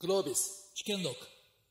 グロービス試験録。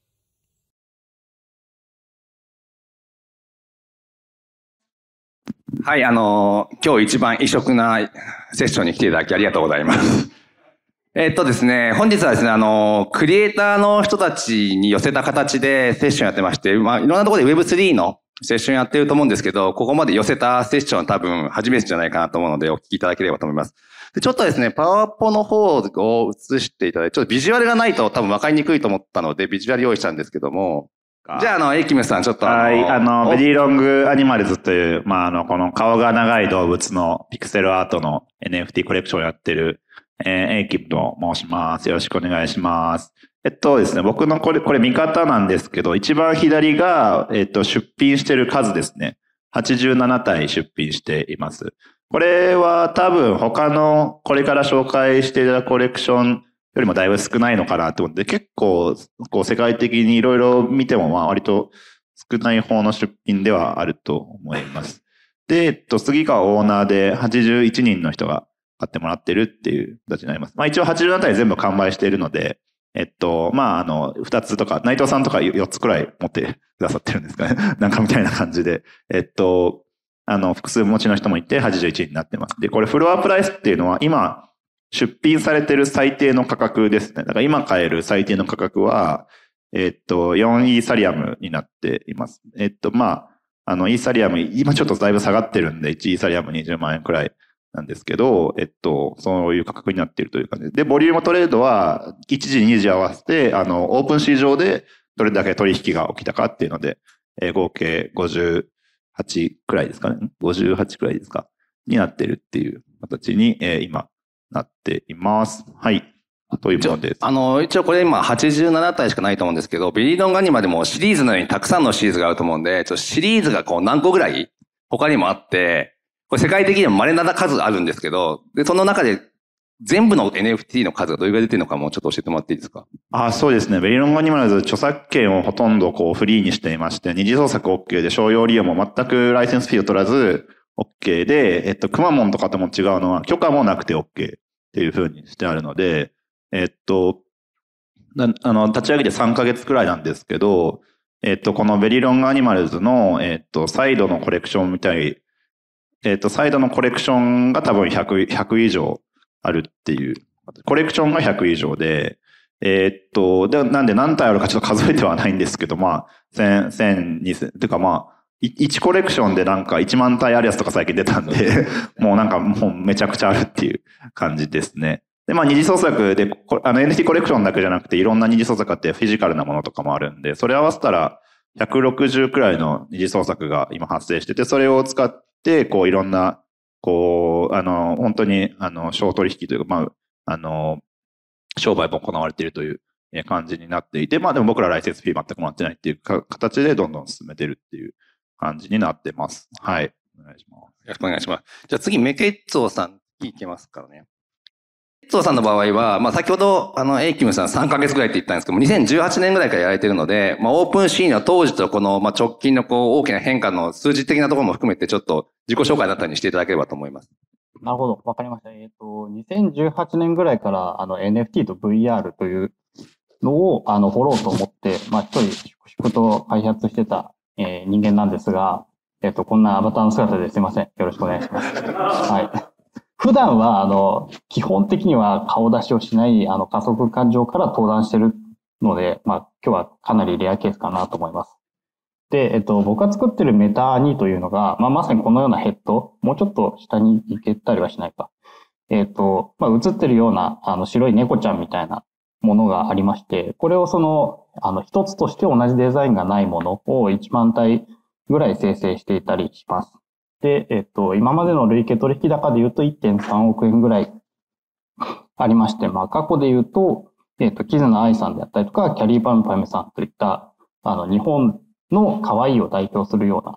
はい、今日一番異色なセッションに来ていただきありがとうございます。ですね、本日はですね、クリエイターの人たちに寄せた形でセッションやってまして、いろんなところで Web3 のセッションやってると思うんですけど、ここまで寄せたセッションは多分初めてじゃないかなと思うので、お聞きいただければと思います。でちょっとですね、パワポの方を映していただいて、ちょっとビジュアルがないと多分分かりにくいと思ったので、ビジュアル用意したんですけども、じゃあ、エイキムさん、ちょっとはい、ベリーロングアニマルズという、この顔が長い動物のピクセルアートの NFT コレクションをやってる、エイキムと申します。よろしくお願いします。ですね、僕のこれ見方なんですけど、一番左が、出品してる数ですね。87体出品しています。これは多分他のこれから紹介していたコレクションよりもだいぶ少ないのかなってことで、結構、世界的にいろいろ見ても、割と少ない方の出品ではあると思います。で、次がオーナーで81人の人が買ってもらってるっていう形になります。一応87体全部完売しているので、2つとか、内藤さんとか4つくらい持ってくださってるんですかね。なんかみたいな感じで、複数持ちの人もいて81になってます。で、これフロアプライスっていうのは今、出品されてる最低の価格ですね。だから今買える最低の価格は、4イーサリアムになっています。イーサリアム、今ちょっとだいぶ下がってるんで、1イーサリアム20万円くらいなんですけど、そういう価格になっているという感じで、ボリュームトレードは1時2時合わせて、オープン市場でどれだけ取引が起きたかっていうので、合計58くらいですかね。58くらいですか。になってるっていう形に、今、なっています。はい。というものです。 一応これ今87体しかないと思うんですけど、ベリーロングアニマでもシリーズのようにたくさんのシリーズがあると思うんで、シリーズがこう何個ぐらい他にもあって、これ世界的にも稀な数あるんですけど、で、その中で全部の NFT の数がどれぐらい出てるのかもちょっと教えてもらっていいですか？ そうですね。ベリーロングアニマルズ著作権をほとんどフリーにしていまして、二次創作 OK で商用利用も全くライセンスフィーを取らず OK で、くまモンとかとも違うのは許可もなくて OK。っていう風にしてあるので、立ち上げて3ヶ月くらいなんですけど、このベリーロングアニマルズの、サイドのコレクションみたい、サイドのコレクションが多分100以上あるっていう、コレクションが100以上で、なんで何体あるかちょっと数えてはないんですけど、1000、2000、てか1コレクションでなんか1万体あるやつとか最近出たんで、もうめちゃくちゃあるっていう感じですね。で、二次創作で、NFT コレクションだけじゃなくていろんな二次創作あってフィジカルなものとかもあるんで、それ合わせたら160くらいの二次創作が今発生してて、それを使って、いろんな、本当に、商取引というか、商売も行われているという感じになっていて、でも僕らライセンスフィー全くもらってないっていう形でどんどん進めてるっていう感じになってます。はい。お願いします。 よろしくお願いします。じゃあ次、メケッツォさんいけますからね。メケッツォさんの場合は、先ほど、エイキムさん3ヶ月ぐらいって言ったんですけども、2018年ぐらいからやられてるので、オープンシーンの当時とこの、直近の大きな変化の数字的なところも含めて、ちょっと自己紹介だったりにしていただければと思います。 なるほど。わかりました。2018年ぐらいから、NFT と VR というのを、掘ろうと思って、一人、粛々と開発してた、人間なんですが、こんなアバターの姿ですいません。よろしくお願いします。はい。普段は、基本的には顔出しをしない、加速感情から登壇してるので、今日はかなりレアケースかなと思います。で、僕が作ってるメタ2というのが、まさにこのようなヘッド、もうちょっと下に行けたりはしないか。映ってるような、白い猫ちゃんみたいなものがありまして、これを一つとして同じデザインがないものを1万体ぐらい生成していたりします。で、今までの累計取引高で言うと 1.3 億円ぐらいありまして、過去で言うと、キズナアイさんであったりとか、キャリーパンパムさんといった、日本の可愛いを代表するような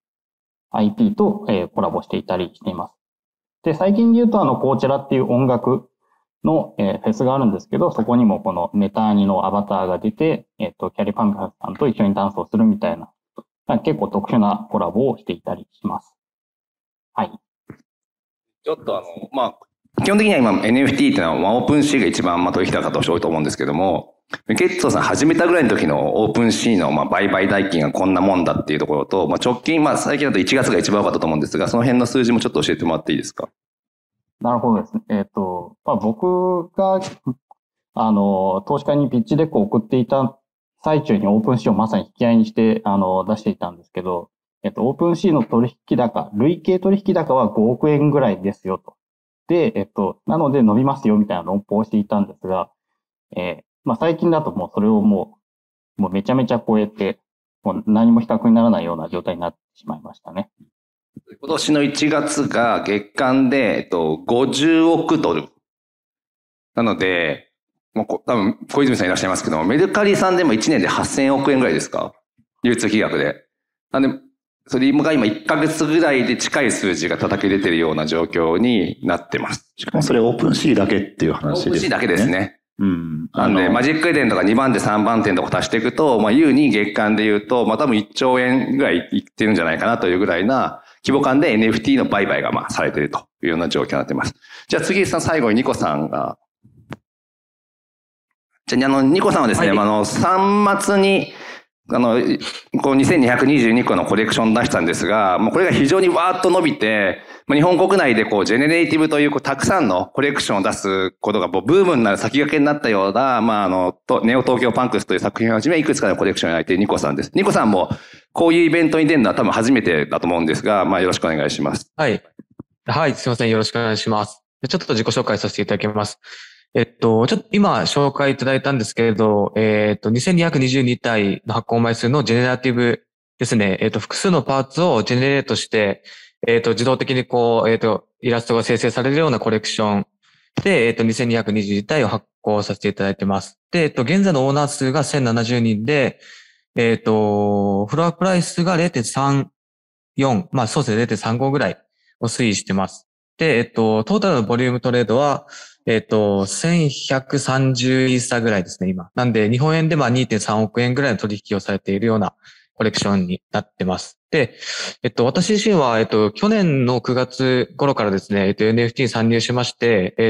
IP と、コラボしていたりしています。で、最近で言うとコーチェラっていう音楽の、フェスがあるんですけど、そこにもこのメターニのアバターが出て、キャリーパンパさんと一緒にダンスをするみたいな、結構特殊なコラボをしていたりします。はい。 ちょっと基本的には今 NFT っていうのはオープンシーが一番取引高として多いと思うんですけども、 ゲッツォさん始めたぐらいの時のオープンシーの売買代金がこんなもんだっていうところと、直近、最近だと1月が一番多かったと思うんですが、その辺の数字もちょっと教えてもらっていいですか？ なるほどですね。僕が、投資家にピッチデックを送っていた最中にオープンシーをまさに引き合いにして、出していたんですけど、オープンシーの取引高、累計取引高は5億円ぐらいですよと。で、なので伸びますよみたいな論法をしていたんですが、最近だともうそれをもうめちゃめちゃ超えて、もう何も比較にならないような状態になってしまいましたね。 今年の1月が月間で、50億ドル。なので、多分、小泉さんいらっしゃいますけども、メルカリさんでも1年で8000億円ぐらいですか？流通金額で。なんで、それが今1ヶ月ぐらいで近い数字が叩き出てるような状況になってます。 しかもそれオープンシーだけっていう話ですね。 オープンシーだけですね。 うん。 なんで、マジックエデンとか2番手3番手とか足していくと、優に月間で言うと、多分1兆円ぐらいいってるんじゃないかなというぐらいな規模感で NFT の売買がされているというような状況になっています。じゃあ次さん最後にニコさんが。じゃあ、ニコさんはですね、はい、3末に、こう2222個のコレクション出したんですが、これが非常にわーっと伸びて、日本国内でジェネレーティブというたくさんのコレクションを出すことがブームになる先駆けになったような、ネオ東京パンクスという作品をはじめ、いくつかのコレクションをやっているニコさんです。ニコさんもこういうイベントに出るのは多分初めてだと思うんですが、よろしくお願いします。 はい。はい、すいません。よろしくお願いします。ちょっと自己紹介させていただきます。ちょっと今紹介いただいたんですけれど、2222体の発行枚数のジェネラティブですね。複数のパーツをジェネレートして、自動的にイラストが生成されるようなコレクションで、2222体を発行させていただいてます。で、現在のオーナー数が1070人で、フロアプライスが 0.34、そうですね、0.35 ぐらいを推移してます。で、トータルのボリュームトレードは、1130イーサぐらいですね、今。なんで、日本円で2.3 億円ぐらいの取引をされているようなコレクションになってます。で、私自身は、去年の9月頃からですね、NFT に参入しまして、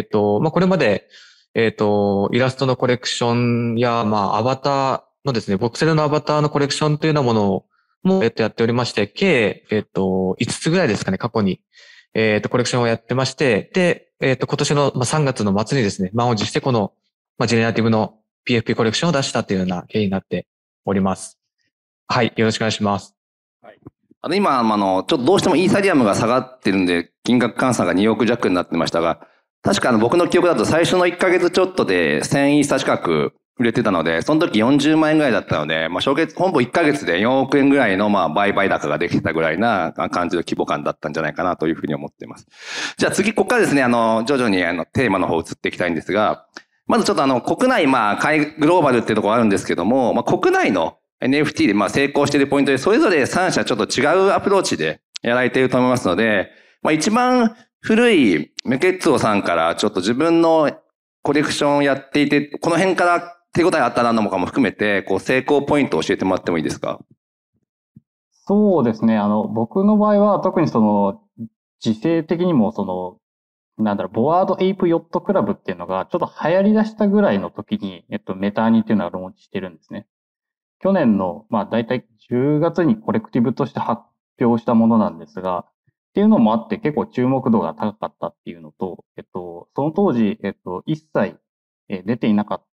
これまで、イラストのコレクションや、アバターのですね、ボクセルのアバターのコレクションというようなものも、やっておりまして、計、5つぐらいですかね、過去に。コレクションをやってまして、で、今年の3月の末にですね、満を持してこの、ジェネラティブの PFP コレクションを出したというような経緯になっております。はい、よろしくお願いします。 はい、今、ちょっとどうしてもイーサリアムが下がってるんで、金額換算が2億弱になってましたが、確か僕の記憶だと最初の1ヶ月ちょっとで1000イーサ近く売れてたので、その時40万円ぐらいだったので、本部1ヶ月で4億円ぐらいの売買高ができてたぐらいな感じの規模感だったんじゃないかなというふうに思っています。じゃあ次、ここからですね、徐々にテーマの方移っていきたいんですが、まずちょっと国内、グローバルっていうところがあるんですけども、国内の NFT で成功しているポイントで、それぞれ3社ちょっと違うアプローチでやられていると思いますので、一番古いメケッツォさんからちょっと自分のコレクションをやっていて、この辺から手応えあったなのかも含めて、成功ポイントを教えてもらってもいいですか？ そうですね。僕の場合は特に時勢的にもボワードエイプヨットクラブっていうのがちょっと流行り出したぐらいの時に、メターニっていうのはローンチしてるんですね。去年の、だいたい10月にコレクティブとして発表したものなんですが、っていうのもあって結構注目度が高かったっていうのと、その当時、一切出ていなかった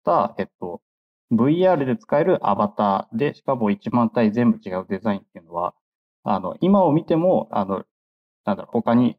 、VR で使えるアバターで、しかも1万体全部違うデザインっていうのは、今を見ても、他に、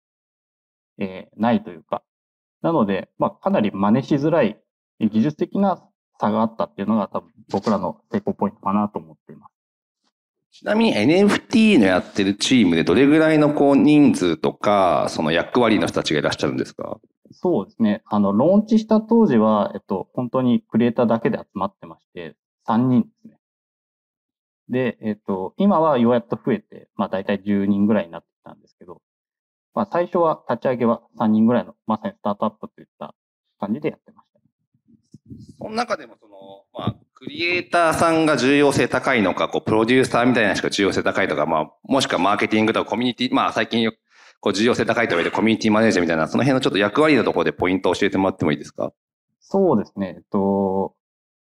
ないというか、なので、かなり真似しづらい技術的な差があったっていうのが多分僕らの成功ポイントかなと思っています。 ちなみに NFT のやってるチームでどれぐらいの人数とか、その役割の人たちがいらっしゃるんですか？ そうですね。ローンチした当時は、本当にクリエイターだけで集まってまして、3人ですね。で、今はようやっと増えて、だいたい10人ぐらいになってきたんですけど、最初は立ち上げは3人ぐらいの、まさにスタートアップといった感じでやってました。 その中でもクリエイターさんが重要性高いのか、プロデューサーみたいな人が重要性高いとか、もしくはマーケティングとかコミュニティ、最近重要性高いと言われてコミュニティマネージャーみたいな、その辺のちょっと役割のところでポイントを教えてもらってもいいですか？ そうですね。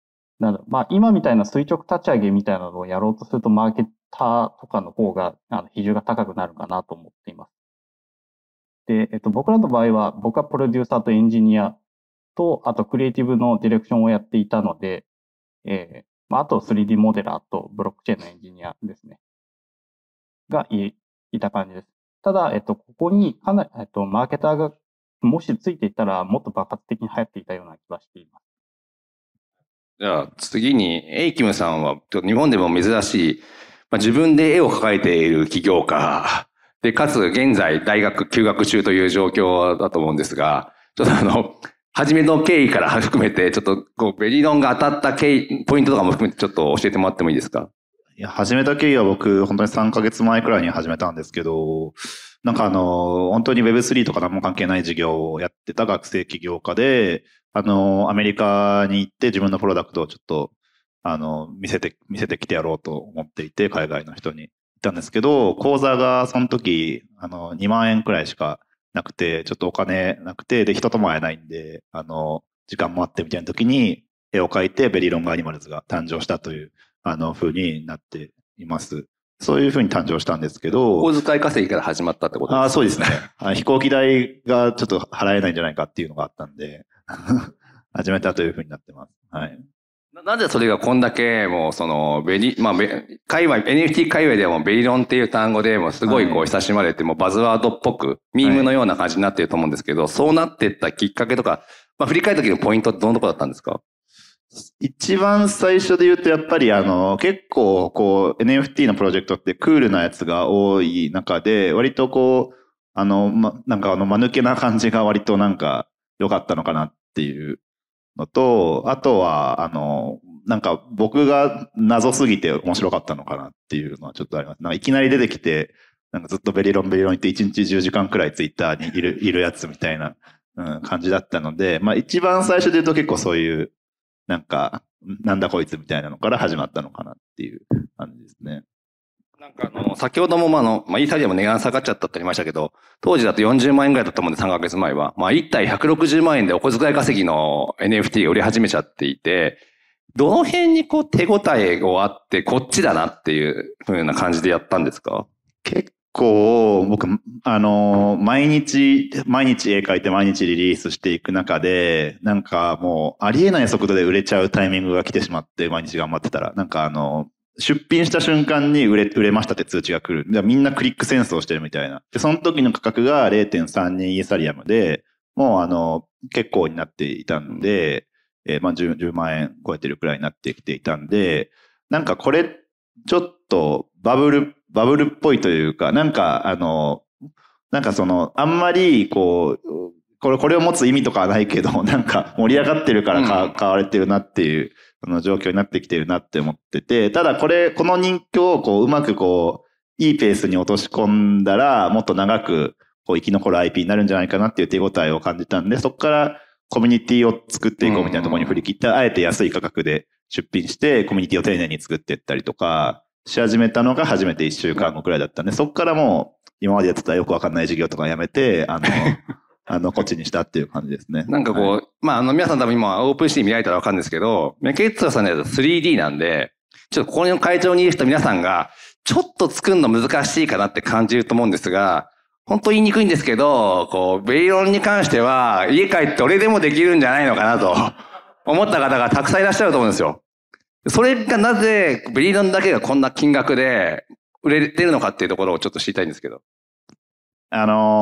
まあ、今みたいな垂直立ち上げみたいなのをやろうとすると、マーケッターとかの方が、比重が高くなるかなと思っています。で、僕らの場合は、僕はプロデューサーとエンジニアと、あとクリエイティブのディレクションをやっていたので、まあ、あと 3D モデラーとブロックチェーンのエンジニアですね。がいた感じです。ただ、ここにかなり、マーケターがもしついていたら、もっと爆発的に流行っていたような気がしています。 じゃあ次に、エイキムさんは日本でも珍しい、まあ、自分で絵を描いている起業家で、かつ現在大学休学中という状況だと思うんですが、ちょっと初めの経緯から含めて、ちょっとベリロンが当たったポイントとかも含めてちょっと教えてもらってもいいですか？ いや、始めた経緯は僕、本当に3ヶ月前くらいに始めたんですけど、なんか本当に Web3 とか何も関係ない事業をやってた学生起業家で、アメリカに行って自分のプロダクトをちょっと、見せてきてやろうと思っていて、海外の人に言ったんですけど、口座がその時、2万円くらいしかなくて、ちょっとお金なくて、で、人とも会えないんで、時間もあってみたいな時に、絵を描いてベリーロングアニマルズが誕生したという、風になっています。そういう風に誕生したんですけど。 お小遣い稼ぎから始まったってことですか？ そうですね。飛行機代がちょっと払えないんじゃないかっていうのがあったんで、始めたという風になってます。はい。 なぜそれがこんだけ、もう界隈、NFT 界隈でもベリロンっていう単語でもすごい親しまれて、もうバズワードっぽく、ミームのような感じになっていると思うんですけど、そうなっていったきっかけとか、まあ振り返った時のポイントってどのところだったんですか？ 一番最初で言うとやっぱり結構NFT のプロジェクトってクールなやつが多い中で、割となんか間抜けな感じが割となんか良かったのかなっていうのと、あとはなんか僕が謎すぎて面白かったのかなっていうのはちょっとあります。なんかいきなり出てきて、なんかずっとベリロン言って1日10時間くらいツイッターにいるやつみたいな、感じだったので、まあ一番最初で言うと結構そういう、なんか、なんだこいつみたいなのから始まったのかなっていう感じですね。 なんか先ほどもイーサリアム値段下がっちゃったってありましたけど、当時だと40万円ぐらいだったと思うんで3ヶ月前は。まあ1体160万円でお小遣い稼ぎの NFT が売り始めちゃっていて、どの辺に手応えがあって、こっちだなっていう風な感じでやったんですか？ 結構、僕、毎日絵描いて毎日リリースしていく中で、なんかもう、ありえない速度で売れちゃうタイミングが来てしまって、毎日頑張ってたら、なんか出品した瞬間に売れましたって通知が来る。みんなクリック戦争してるみたいな。で、その時の価格が 0.32 イーサリアムで、もう結構になっていたんで、まあ10万円超えてるくらいになってきていたんで、なんかこれ、ちょっとバブルっぽいというか、なんかなんかあんまりこれを持つ意味とかはないけど、なんか盛り上がってるから買われてるなっていう、状況になってきてるなって思ってて、ただこの人気をうまくいいペースに落とし込んだら、もっと長く生き残る IP になるんじゃないかなっていう手応えを感じたんで、そこからコミュニティを作っていこうみたいなところに振り切って、あえて安い価格で出品して、コミュニティを丁寧に作っていったりとか、し始めたのが初めて1週間後くらいだったんで、そこからもう、今までやってたよくわかんない事業とかやめて、こっちにしたっていう感じですね。 なんかまあ皆さん多分今、オープンシティ見られたらわかるんですけど、メケッツァさんのやつ 3D なんで、ちょっとここの会場にいる人皆さんが、ちょっと作るの難しいかなって感じると思うんですが、本当言いにくいんですけど、ベリロンに関しては、家帰って俺でもできるんじゃないのかなと思った方がたくさんいらっしゃると思うんですよ。それがなぜ、ベリロンだけがこんな金額で売れてるのかっていうところをちょっと知りたいんですけど。 チ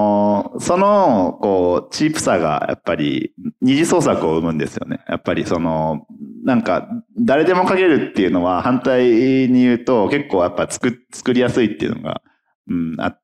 ープさがやっぱり二次創作を生むんですよね。やっぱりなんか、誰でも書けるっていうのは反対に言うと結構やっぱ作りやすいっていうのが、あって、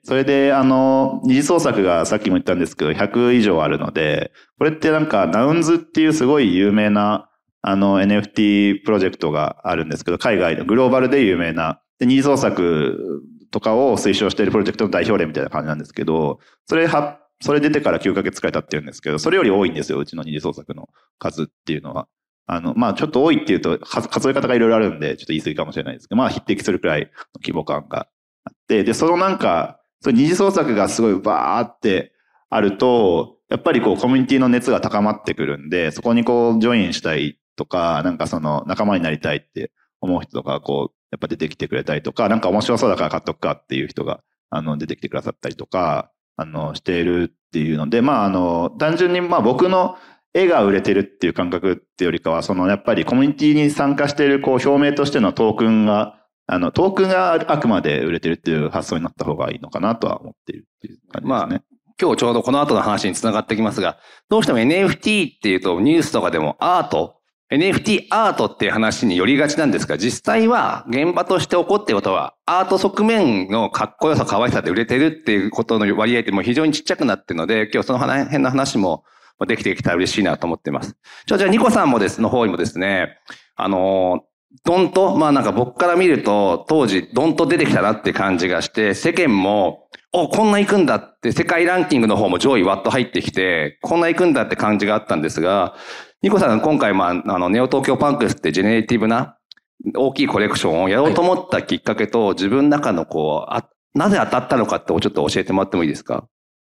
それで二次創作がさっきも言ったんですけど100以上あるので、これってなんかナウンズっていうすごい有名なNFT プロジェクトがあるんですけど、海外のグローバルで有名な、で二次創作とかを推奨しているプロジェクトの代表例みたいな感じなんですけど、それ出てから9ヶ月くらい経ってるんですけど、それより多いんですよ、うちの二次創作の数っていうのは。まあちょっと多いっていうと、数え方がいろいろあるんで、ちょっと言い過ぎかもしれないですけど、まあ匹敵するくらいの規模感があって、で、なんか、二次創作がすごいバーってあると、やっぱりコミュニティの熱が高まってくるんで、そこにジョインしたいとか、なんかその仲間になりたいって思う人とか、こう、やっぱ出てきてくれたりとか、なんか面白そうだから買っとくかっていう人が、出てきてくださったりとか、しているっていうので、単純に僕の絵が売れてるっていう感覚っていうよりかは、やっぱりコミュニティに参加している、こう、表明としてのトークンがあくまで売れてるっていう発想になった方がいいのかなとは思っているっていう感じですね。 今日ちょうどこの後の話につながってきますが、どうしても NFT っていうとニュースとかでもNFT アートっていう話に寄りがちなんですが、実際は現場として起こっていることは、アート側面のかっこよさ、可愛さで売れてるっていうことの割合ってもう非常にちっちゃくなっているので、今日その辺の話もできてきたら嬉しいなと思っています。じゃあニコさんもの方にもですね、ドンと、なんか僕から見ると、当時、ドンと出てきたなって感じがして、世間も、こんな行くんだって、世界ランキングの方も上位ワッと入ってきて、こんな行くんだって感じがあったんですが、ニコさん、今回、ネオ東京パンクスってジェネレティブな大きいコレクションをやろうと思ったきっかけと、自分の中のなぜ当たったのかってちょっと教えてもらってもいいですか？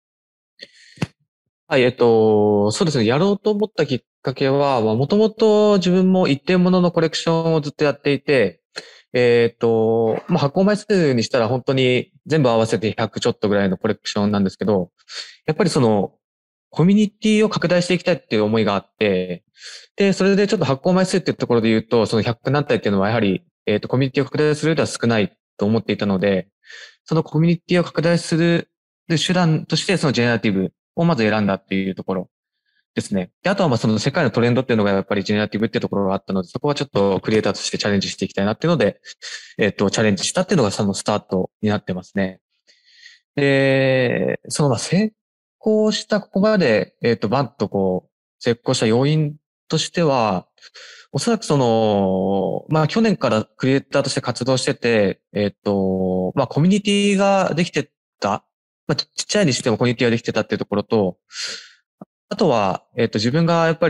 はい、そうですね。やろうと思ったきっかけは、もともと自分も一点物のコレクションをずっとやっていて、発行枚数にしたら本当に全部合わせて100ちょっとぐらいのコレクションなんですけど、やっぱりコミュニティを拡大していきたいっていう思いがあって、で、それでちょっと発行枚数っていうところで言うと、その100何体っていうのはやはり、コミュニティを拡大する上では少ないと思っていたので、そのコミュニティを拡大する手段としてそのジェネラティブをまず選んだっていうところですね。で、あとはその世界のトレンドっていうのがやっぱりジェネラティブっていうところがあったので、そこはちょっとクリエイターとしてチャレンジしていきたいなっていうので、チャレンジしたっていうのがそのスタートになってますね。で、成功したここまで、バンと成功した要因としては、おそらく去年からクリエイターとして活動してて、コミュニティができてた、ちっちゃいにしてもコミュニティができてたっていうところと、あとは、自分がやっぱり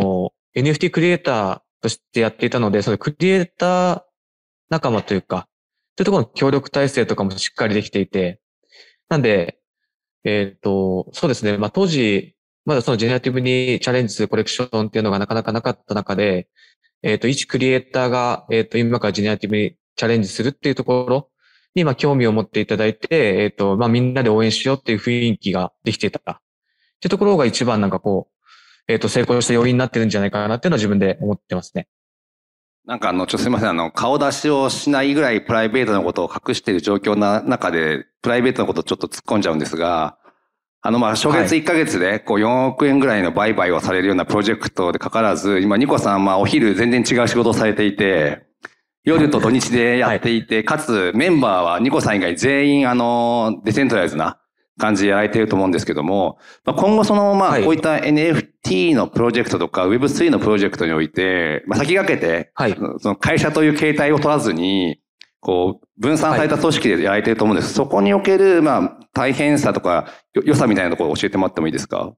NFT クリエイターとしてやっていたので、そのクリエイター仲間というか、というところの協力体制とかもしっかりできていて、なんで、そうですね。当時、まだそのジェネラティブにチャレンジするコレクションっていうのがなかなかなかった中で、一クリエイターが、今からジェネラティブにチャレンジするっていうところに、興味を持っていただいて、みんなで応援しようっていう雰囲気ができていた。っていうところが一番成功した要因になってるんじゃないかなっていうのは自分で思ってますね。 なんかすいません、顔出しをしないぐらいプライベートなことを隠している状況の中で、プライベートなことをちょっと突っ込んじゃうんですが、初月1ヶ月で、4億円ぐらいの売買をされるようなプロジェクトでかからず、今、ニコさん、お昼全然違う仕事をされていて、夜と土日でやっていて、かつメンバーはニコさん以外全員、デセントライズな感じでやられていると思うんですけども、今後こういった NFT のプロジェクトとか Web3 のプロジェクトにおいて、先駆けて、その会社という形態を取らずに、分散された組織でやられていると思うんです。そこにおける、大変さとか、良さみたいなところを教えてもらってもいいですか？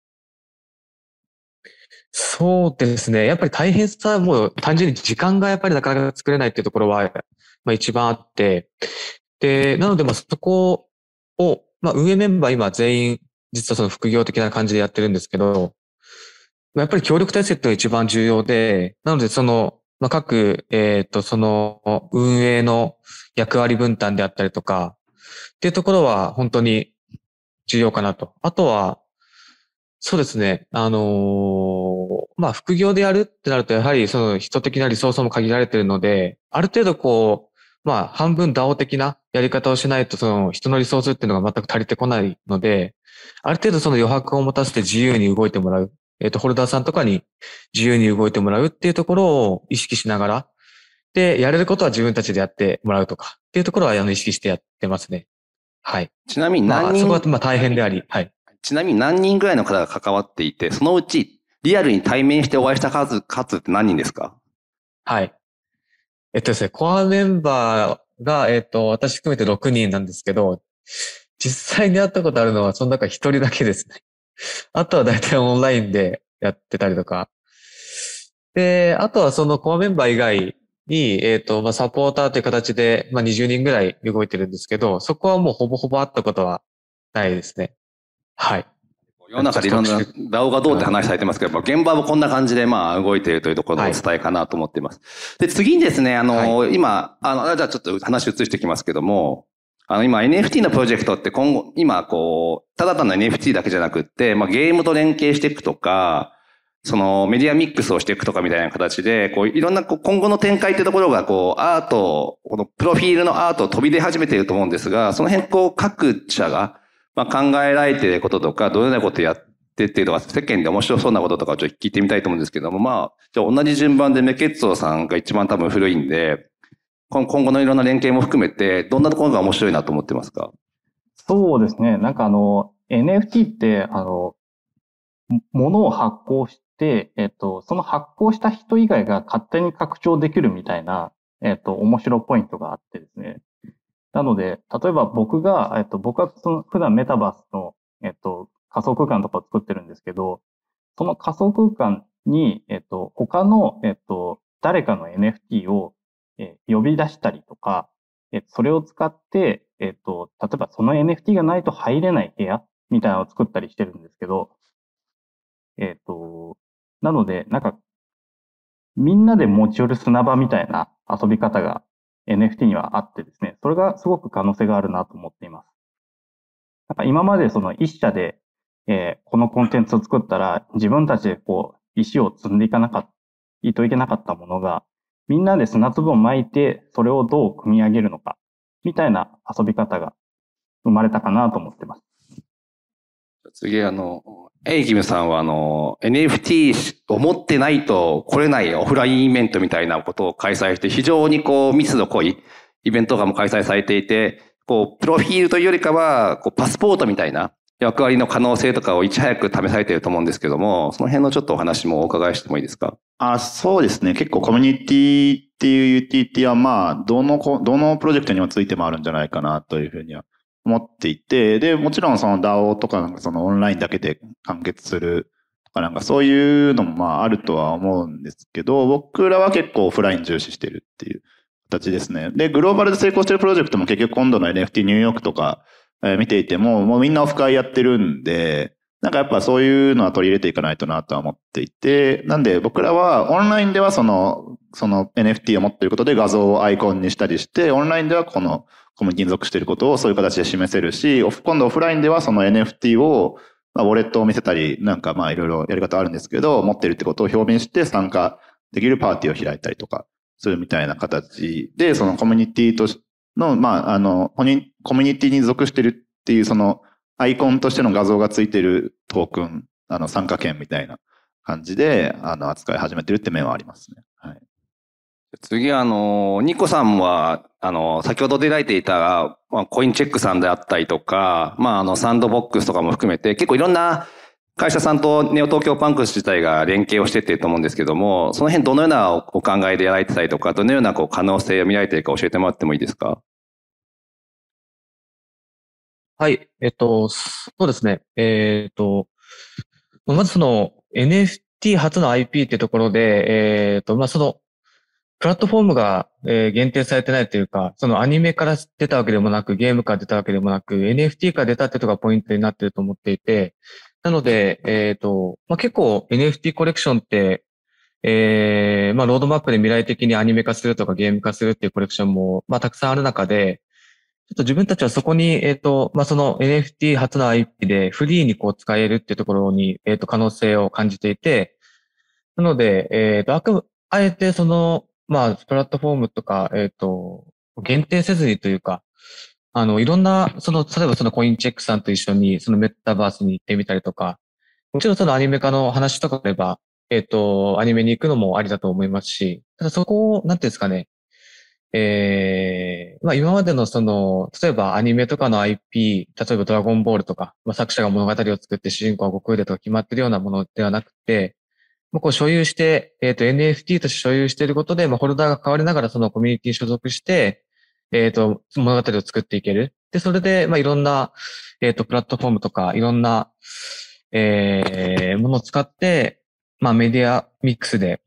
そうですね。やっぱり大変さはもう単純に時間がやっぱりなかなか作れないっていうところは、一番あって、で、なのでそこを、運営メンバー今全員、実はその副業的な感じでやってるんですけど、やっぱり協力体制っていうのが一番重要で、なので各、その運営の役割分担であったりとか、っていうところは本当に重要かなと。あとは、そうですね、副業でやるってなると、やはりその人的なリソースも限られているので、ある程度半分 DAO 的なやり方をしないと、その人のリソースっていうのが全く足りてこないので、ある程度その余白を持たせて自由に動いてもらう。ホルダーさんとかに自由に動いてもらうっていうところを意識しながら、で、やれることは自分たちでやってもらうとかっていうところは意識してやってますね。はい。 ちなみに何人、 そこは大変であり、はい。 ちなみに何人ぐらいの方が関わっていて、そのうちリアルに対面してお会いした数って何人ですか？ はい。ですね、コアメンバーが、私含めて6人なんですけど、実際に会ったことあるのはその中1人だけですね。あとは大体オンラインでやってたりとか。で、あとはそのコアメンバー以外に、サポーターという形で、20人ぐらい動いてるんですけど、そこはもうほぼほぼ会ったことはないですね。はい。 世の中でいろんな DAO がどうって話されてますけど、やっぱ現場もこんな感じで動いているというところのお伝えかなと思っています。で、次にですね、今、じゃあちょっと話移してきますけども、今 NFT のプロジェクトって今ただ単の NFT だけじゃなくって、ゲームと連携していくとか、そのメディアミックスをしていくとかみたいな形で、いろんな今後の展開ってところがアート、このプロフィールのアートを飛び出始めていると思うんですが、その辺各社が考えられていることとか、どのようなことをやってっていうのが世間で面白そうなこととかをちょっと聞いてみたいと思うんですけども、じゃあ同じ順番でメケッツォさんが一番多分古いんで、今後のいろんな連携も含めて、どんなところが面白いなと思ってますか？ そうですね。NFT って、物を発行して、その発行した人以外が勝手に拡張できるみたいな、面白ポイントがあってですね。なので、例えば僕は普段メタバースの、仮想空間とかを作ってるんですけど、その仮想空間に、他の、誰かの NFT を、呼び出したりとか、それを使って、例えばその NFT がないと入れない部屋みたいなのを作ったりしてるんですけど、なので、みんなで持ち寄る砂場みたいな遊び方が NFT にはあってですね、それがすごく可能性があるなと思っています。今までその一社で、このコンテンツを作ったら自分たちで石を積んでいかなかった、といけなかったものが、みんなで砂粒を巻いて、それをどう組み上げるのか、みたいな遊び方が生まれたかなと思ってます。 次、エイキムさんはNFT を持ってないと来れないオフラインイベントみたいなことを開催して、非常に密度濃いイベントがも開催されていて、プロフィールというよりかは、パスポートみたいな役割の可能性とかをいち早く試されていると思うんですけども、その辺のちょっとお話もお伺いしてもいいですか？ そうですね。結構コミュニティっていうユーティリティはどのプロジェクトにもついてもあるんじゃないかなというふうには思っていて、で、もちろんその DAO とかそのオンラインだけで完結するとかそういうのもあるとは思うんですけど、僕らは結構オフライン重視してるっていう形ですね。で、グローバルで成功してるプロジェクトも結局今度の NFT ニューヨークとか見ていても、もうみんなオフ会やってるんで、やっぱそういうのは取り入れていかないとなとは思っていて、なんで僕らはオンラインではその NFT を持っていることで画像をアイコンにしたりして、オンラインではこのコミュニティに属していることをそういう形で示せるし、今度オフラインではその NFT を、ウォレットを見せたり、いろいろやり方あるんですけど、持っているってことを表明して参加できるパーティーを開いたりとかするみたいな形で、そのコミュニティとの、コミュニティに属しているっていうそのアイコンとしての画像がついているトークン、参加券みたいな感じで、扱い始めてるって面はありますね。はい。 次、ニコさんは、先ほど出られていた、コインチェックさんであったりとか、サンドボックスとかも含めて、結構いろんな会社さんとネオ東京パンクス自体が連携をしてっていると思うんですけども、その辺どのようなお考えでやられてたりとか、どのような可能性を見られているか教えてもらってもいいですか？ はい。そうですね。まずその NFT 初の IP ってところで、そのプラットフォームが、限定されてないというか、そのアニメから出たわけでもなく、ゲームから出たわけでもなく、NFT から出たってとこがポイントになっていると思っていて、なので、結構 NFT コレクションって、ロードマップで未来的にアニメ化するとかゲーム化するっていうコレクションも、たくさんある中で、ちょっと自分たちはそこに、その NFT 初の IP でフリーに使えるっていうところに、可能性を感じていて、なので、あえてその、プラットフォームとか、限定せずにというか、いろんな、例えばそのコインチェックさんと一緒に、そのメタバースに行ってみたりとか、もちろんそのアニメ化の話とかあれば、アニメに行くのもありだと思いますし、ただそこを、なんていうんですかね、今までの例えばアニメとかの IP、例えばドラゴンボールとか、作者が物語を作って主人公が悟空でとか決まってるようなものではなくて、所有して、NFT として所有していることで、ホルダーが変わりながらそのコミュニティに所属して、物語を作っていける。で、それで、いろんな、プラットフォームとか、いろんな、ものを使って、メディアミックスで、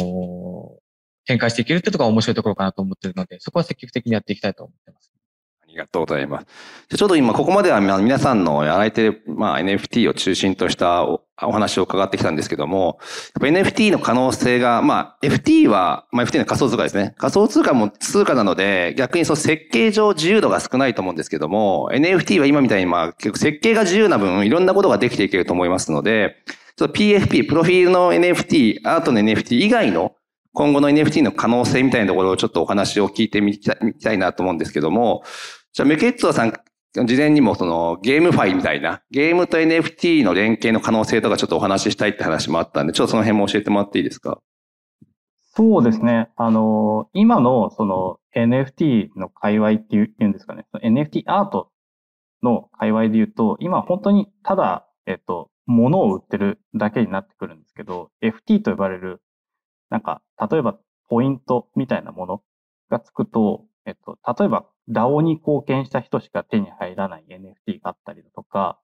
展開していけるってところが面白いところかなと思っているので、そこは積極的にやっていきたいと思っています。 ありりがとうございます。ちょうど今、ここまでは皆さんのやられている、NFT を中心としたお話を伺ってきたんですけども、NFT の可能性が、FT は、FT の仮想通貨ですね。仮想通貨も通貨なので、逆に設計上自由度が少ないと思うんですけども、NFT は今みたいに結構設計が自由な分、いろんなことができていけると思いますので、PFP、プロフィールの NFT、アートの NFT 以外の今後の NFT の可能性みたいなところをちょっとお話を聞いてみたいなと思うんですけども、じゃあメケッツォさん、事前にもゲームファイみたいな、ゲームと NFT の連携の可能性とかちょっとお話ししたいって話もあったんで、ちょっとその辺も教えてもらっていいですか？ そうですね。今のNFT の界隈っていうんですかね。NFT アートの界隈で言うと、今本当にただ、物を売ってるだけになってくるんですけど、FT と呼ばれる、例えばポイントみたいなものがつくと、例えば DAO に貢献した人しか手に入らない NFT があったりだとか、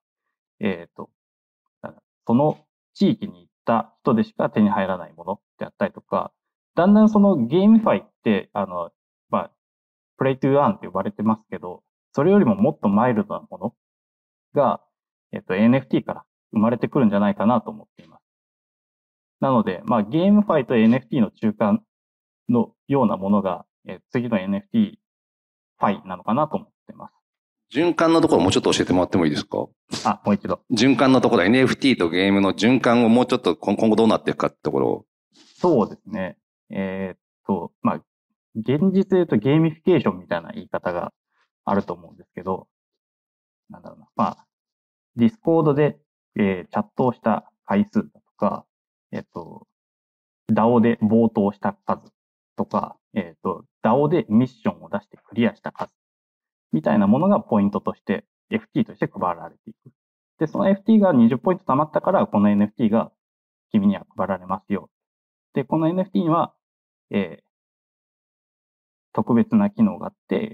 その地域に行った人でしか手に入らないものであったりとか、だんだんそのゲームファイって、プレイトゥーアーンって呼ばれてますけど、それよりももっとマイルドなものが、NFT から生まれてくるんじゃないかなと思っています。なので、ゲームファイと NFT の中間のようなものが、次の NFT ファイなのかなと思っています。 循環のところもうちょっと教えてもらってもいいですか？ もう一度。 循環のところ、NFT とゲームの循環をもうちょっと今後どうなっていくかってところを。 そうですね。現実で言うとゲーミフィケーションみたいな言い方があると思うんですけど、ディスコードで、チャットをした回数だとか、DAO で冒頭した数とか、DAO でミッションを出してクリアした数みたいなものがポイントとして FT として配られていく。で、その FT が20ポイント貯まったから、この NFT が君には配られますよ。で、この NFT には、特別な機能があって、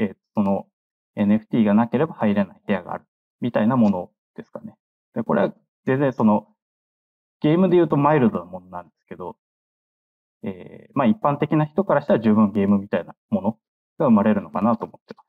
その NFT がなければ入れない部屋があるみたいなものですかね。で、これは全然ゲームで言うとマイルドなものなんですけど、一般的な人からしたら十分ゲームみたいなものが生まれるのかなと思ってます。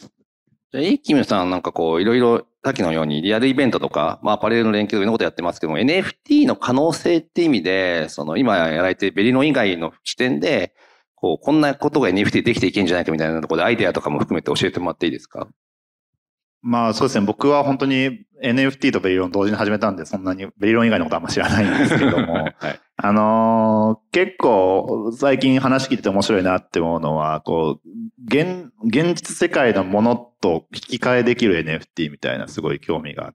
じゃあ、キムさんいろいろさっきのようにリアルイベントとか、アパレルの連携ということやってますけども、NFT の可能性って意味で、今やられているベリロン以外の視点で、こんなことが NFT できていけんじゃないかみたいなところでアイデアとかも含めて教えてもらっていいですか？ そうですね。僕は本当に NFT とベリロン同時に始めたんで、そんなにベリロン以外のことはあんま知らないんですけども、はい、結構最近話聞いてて面白いなって思うのは、現実世界のものと引き換えできる NFT みたいなすごい興味があって、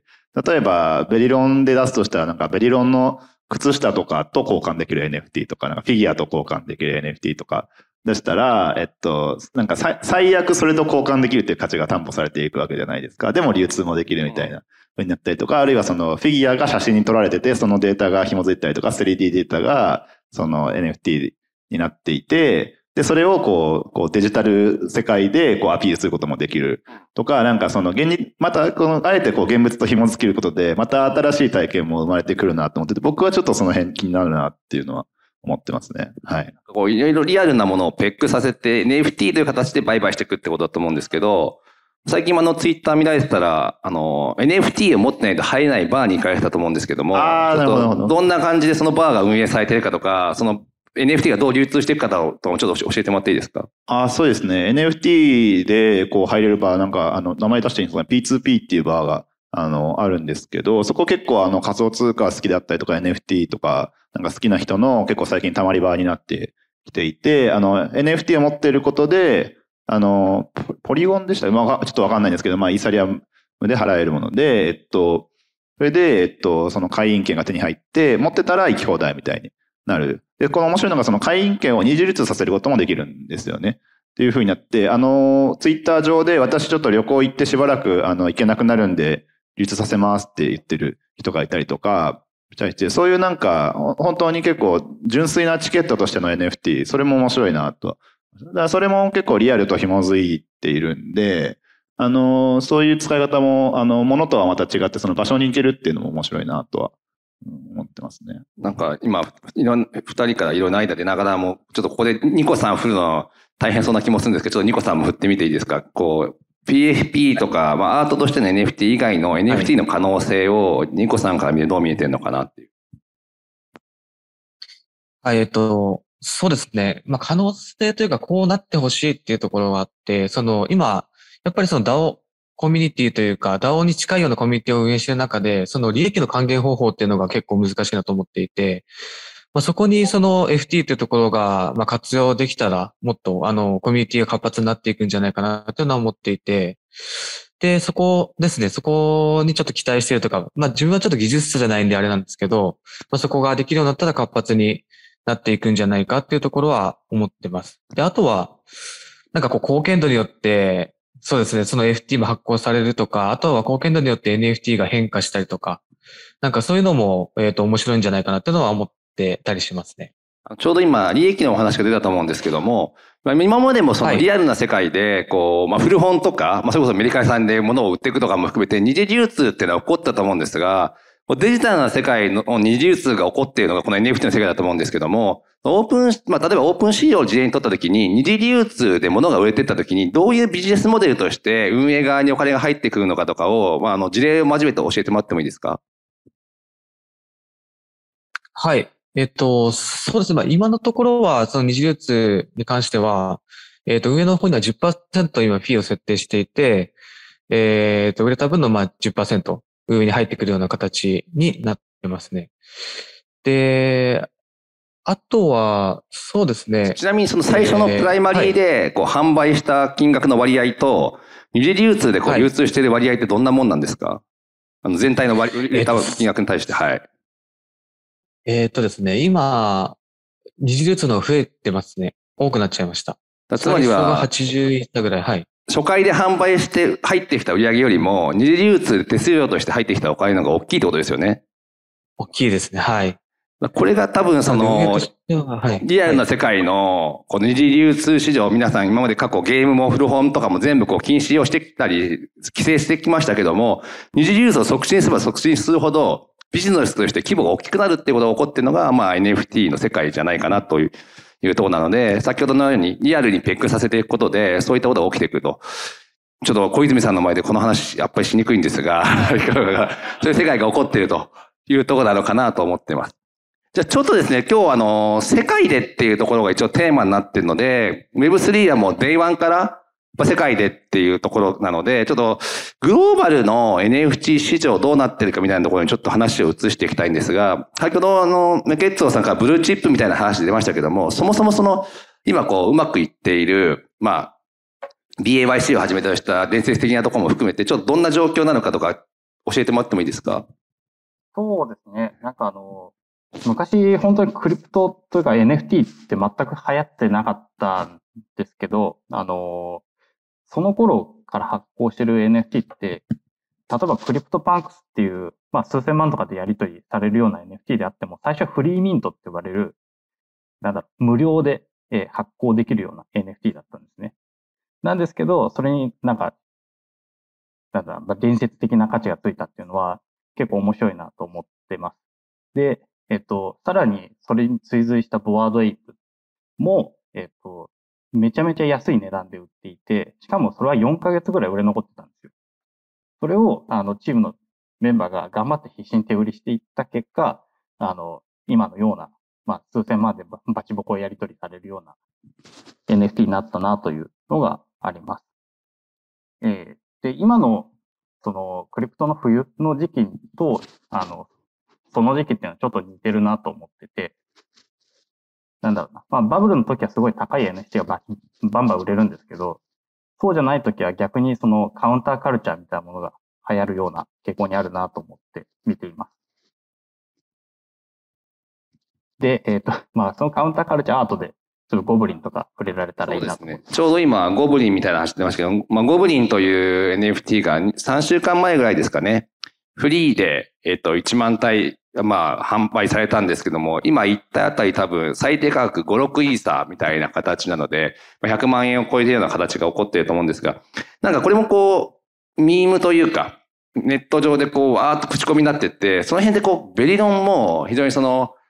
例えばベリロンで出すとしたらベリロンの靴下とかと交換できる NFT とか、フィギュアと交換できる NFT とか、でしたら、最悪それと交換できるっていう価値が担保されていくわけじゃないですか。でも流通もできるみたいな風になったりとか、あるいはフィギュアが写真に撮られてて、そのデータが紐づいたりとか、3D データがNFT になっていて、で、それをデジタル世界でアピールすることもできるとか、またあえて現物と紐づけることで、また新しい体験も生まれてくるなと思ってて、僕はちょっとその辺気になるなっていうのは思ってますね。はい。 いろいろリアルなものをペックさせて NFT という形で売買していくってことだと思うんですけど、最近ツイッター見られてたら、NFT を持ってないと入れないバーに行かれてたと思うんですけども、どんな感じでそのバーが運営されているかとか、NFT がどう流通していくかともちょっと教えてもらっていいですか？ そうですね。NFT で入れるバー、名前出していいんですかね。P2P っていうバーが、あるんですけど、そこ結構仮想通貨好きだったりとか NFT とか、好きな人の結構最近たまり場になってきていて、NFT を持っていることで、ポリゴンでしたら、ちょっとわかんないんですけど、イーサリアムで払えるもので、それで、その会員権が手に入って、持ってたら行き放題みたいになる。で、この面白いのが、その会員権を二次流通させることもできるんですよね。っていう風になって、ツイッター上で私ちょっと旅行行ってしばらく、行けなくなるんで、流通させますって言ってる人がいたりとか、そういう本当に結構純粋なチケットとしての NFT、それも面白いなと。だからそれも結構リアルと紐づいているんで、そういう使い方も、ものとはまた違って、その場所に行けるっていうのも面白いなとは思ってますね。 今、二人からいろんな間でながらも、ちょっとここでニコさん振るの大変そうな気もするんですけど、ちょっとニコさんも振ってみていいですか？こう、PFP とか、まあ、アートとしての NFT 以外の NFT の可能性をニコさんから見てどう見えてるのかなっていう。 はい、そうですね。まあ、可能性というか、こうなってほしいっていうところがあって、今、やっぱりDAO コミュニティというか、DAO に近いようなコミュニティを運営している中で、利益の還元方法っていうのが結構難しいなと思っていて、まあ、そこにFT というところが、まあ、活用できたら、もっと、コミュニティが活発になっていくんじゃないかなというのは思っていて、で、そこですね、そこにちょっと期待しているとか、まあ、自分はちょっと技術者じゃないんであれなんですけど、まあ、そこができるようになったら活発になっていくんじゃないかっていうところは思ってます。で、あとは、なんか貢献度によって、そうですね、その FT も発行されるとか、あとは貢献度によって NFT が変化したりとか、なんかそういうのも、面白いんじゃないかなっていうのは思ってたりしますね。 ちょうど今、利益のお話が出たと思うんですけども、今までもそのリアルな世界で、まあ古本とか、まあそれこそメリカリさんで物を売っていくとかも含めて二次流通っていうのは起こったと思うんですが、デジタルな世界の二次流通が起こっているのがこの NFT の世界だと思うんですけども、まあ例えばオープンシーを事例に取った時に、二次流通で物が売れていった時に、どういうビジネスモデルとして運営側にお金が入ってくるのかとかを、まあ事例を交えて教えてもらってもいいですか？ はい。そうですね。まあ、今のところは、その二次流通に関しては、上の方には 10% 今フィーを設定していて、売れた分のまあ 10% 上に入ってくるような形になってますね。で、あとは、そうですね。 ちなみにその最初のプライマリーで販売した金額の割合と、二次流通で流通している割合ってどんなもんなんですか？全体の売れた金額に対して、はい。 ですね、今、二次流通の方が増えてますね。多くなっちゃいました。 つまりは、 最初が80いったぐらい、はい。 初回で販売して入ってきた売り上げよりも、二次流通で手数料として入ってきたお金の方が大きいってことですよね。 大きいですね、はい。 これが多分リアルな世界のこの二次流通市場、皆さん今まで過去ゲームも古本とかも全部禁止をしてきたり、規制してきましたけども、二次流通を促進すれば促進するほど、ビジネスとして規模が大きくなるっていうことが起こっているのが、まあ NFT の世界じゃないかなというところなので、先ほどのようにリアルにペックさせていくことで、そういったことが起きてくると。ちょっと小泉さんの前でこの話、やっぱりしにくいんですが、そういう世界が起こっているというところなのかなと思っています。じゃあちょっとですね、今日世界でっていうところが一応テーマになっているので、Web3 はもう Day1 から世界でっていうところなので、ちょっとグローバルの NFT 市場どうなってるかみたいなところにちょっと話を移していきたいんですが、先ほどメケッツォさんからブルーチップみたいな話出ましたけども、そもそも今うまくいっている、まあ、BAYC をはじめとした伝説的なところも含めて、ちょっとどんな状況なのかとか教えてもらってもいいですか？ そうですね。なんか昔本当にクリプトというか NFT って全く流行ってなかったんですけど、その頃から発行してる NFT って、例えばクリプトパンクスっていう、まあ数千万とかでやり取りされるような NFT であっても、最初はフリーミントって呼ばれる、無料で発行できるような NFT だったんですね。なんですけど、それに伝説的な価値がついたっていうのは結構面白いなと思ってます。で、さらにそれに追随したボワードエイプも、めちゃめちゃ安い値段で売っていて、しかもそれは4ヶ月ぐらい売れ残ってたんですよ。それを、チームのメンバーが頑張って必死に手売りしていった結果、今のような、まあ、数千万でバチボコをやり取りされるような NFT になったなというのがあります。で、今の、クリプトの冬の時期と、その時期っていうのはちょっと似てるなと思ってて、まあ、バブルの時はすごい高い NFT がバンバン売れるんですけど、そうじゃない時は逆にそのカウンターカルチャーみたいなものが流行るような傾向にあるなと思って見ています。で、まあ、そのカウンターカルチャーアートで、ちょっとゴブリンとか触れられたらいいなと思います。 そうですね。ちょうど今、ゴブリンみたいな話出ましたけど、まあ、ゴブリンという NFT が3週間前ぐらいですかね。フリーで、1万体、まあ、販売されたんですけども、今1体あたり多分最低価格5、6イーサーみたいな形なので、100万円を超えているような形が起こっていると思うんですが、なんかこれもミームというか、ネット上であーっと口コミになっていって、その辺でベリロンも非常に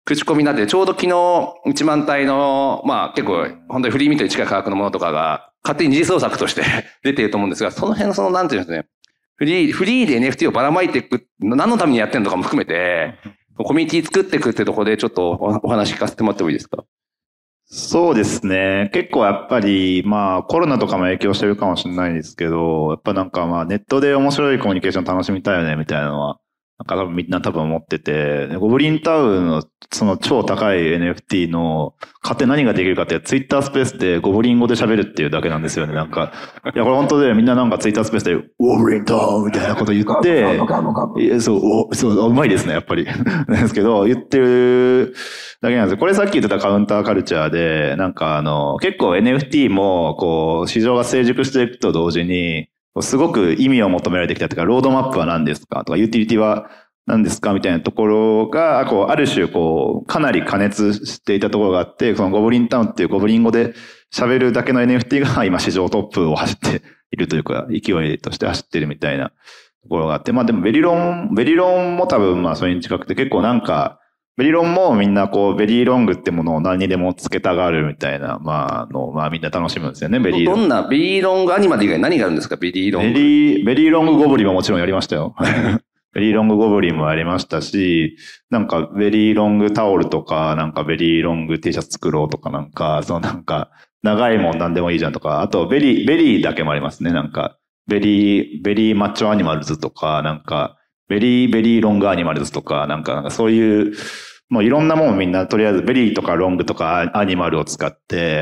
口コミになって、ちょうど昨日1万体の、まあ結構本当にフリーミートに近い価格のものとかが勝手に二次創作として出ていると思うんですが、その辺のなんていうんですね、フリーで NFT をばらまいていく、何のためにやってるのかも含めて、コミュニティ作っていくってところでちょっとお話聞かせてもらってもいいですか？ そうですね。結構やっぱり、まあコロナとかも影響してるかもしれないですけど、やっぱなんかまあネットで面白いコミュニケーション楽しみたいよねみたいなのは、なんか多分みんな多分思ってて、ゴブリンタウンのその超高い NFT の買って何ができるかってツイッタースペースでゴブリン語で喋るっていうだけなんですよね。なんか、いやこれ本当でみんななんかツイッタースペースでゴブリンタウンみたいなこと言って、そう、うまいですね、やっぱり。なんですけど、言ってるだけなんですよ。これさっき言ってたカウンターカルチャーで、なんか結構 NFT もこう市場が成熟していくと同時に、すごく意味を求められてきたというか、ロードマップは何ですかとか、ユーティリティは何ですかみたいなところが、こう、ある種、こう、かなり過熱していたところがあって、そのゴブリンタウンっていうゴブリン語で喋るだけの NFT が今市場トップを走っているというか、勢いとして走ってるみたいなところがあって、まあでもベリロンも多分まあそれに近くて結構なんか、ベリロンもみんなこう、ベリーロングってものを何にでもつけたがるみたいな、まあみんな楽しむんですよね、ベリーロング。 どんなベリーロングアニマル以外何があるんですか、ベリーロング。 ベリーロングゴブリンももちろんやりましたよ。ベリーロングゴブリンもやりましたし、なんかベリーロングタオルとか、なんかベリーロング T シャツ作ろうとかなんか、そのなんか、長いもんなんでもいいじゃんとか、あとベリーだけもありますね、なんか、ベリーマッチョアニマルズとか、なんか、ベリーロングアニマルズとか、なんかそういう、もういろんなもんみんなとりあえずベリーとかロングとかアニマルを使って、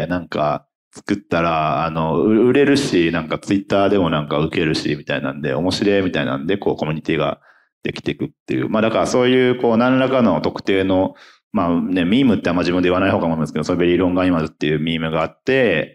なんか作ったら、売れるし、なんかツイッターでもなんか受けるし、みたいなんで、面白いみたいなんで、こうコミュニティができていくっていう。まあだからそういう、こう何らかの特定の、まあね、ミームってあんま自分で言わない方が思うんですけど、そのベリーロングアニマルズっていうミームがあって、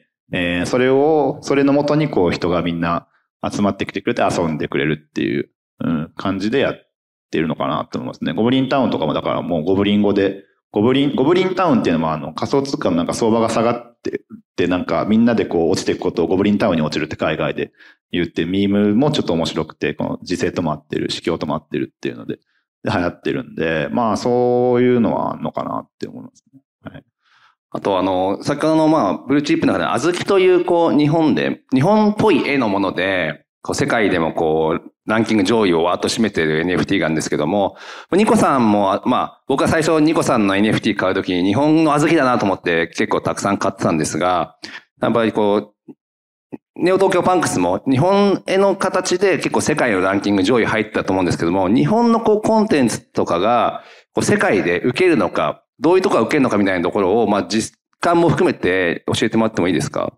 それの元にこう人がみんな集まってきてくれて遊んでくれるっていう、感じでやってるのかなと思いますね。ゴブリンタウンとかもだからもうゴブリン語で、ゴブリンタウンっていうのは仮想通貨のなんか相場が下がってなんかみんなでこう落ちていくことをゴブリンタウンに落ちるって海外で言って、ミームもちょっと面白くて、この時勢とも合ってる、市況とも合ってるっていうので、流行ってるんで、まあそういうのはあるのかなって思いますね。はい。 あと先ほどのまあ、ブルーチップの中で、あずきというこう、日本っぽい絵のもので、こう世界でもこう、ランキング上位をわーっと占めている NFT があるんですけども、ニコさんも、まあ、僕は最初ニコさんの NFT 買うときに日本のあずきだなと思って結構たくさん買ってたんですが、やっぱりこう、ネオ東京パンクスも日本絵の形で結構世界のランキング上位入ったと思うんですけども、日本のこうコンテンツとかがこう世界で受けるのか、どういうとこが受けるのかみたいなところを、まあ実感も含めて教えてもらってもいいですか？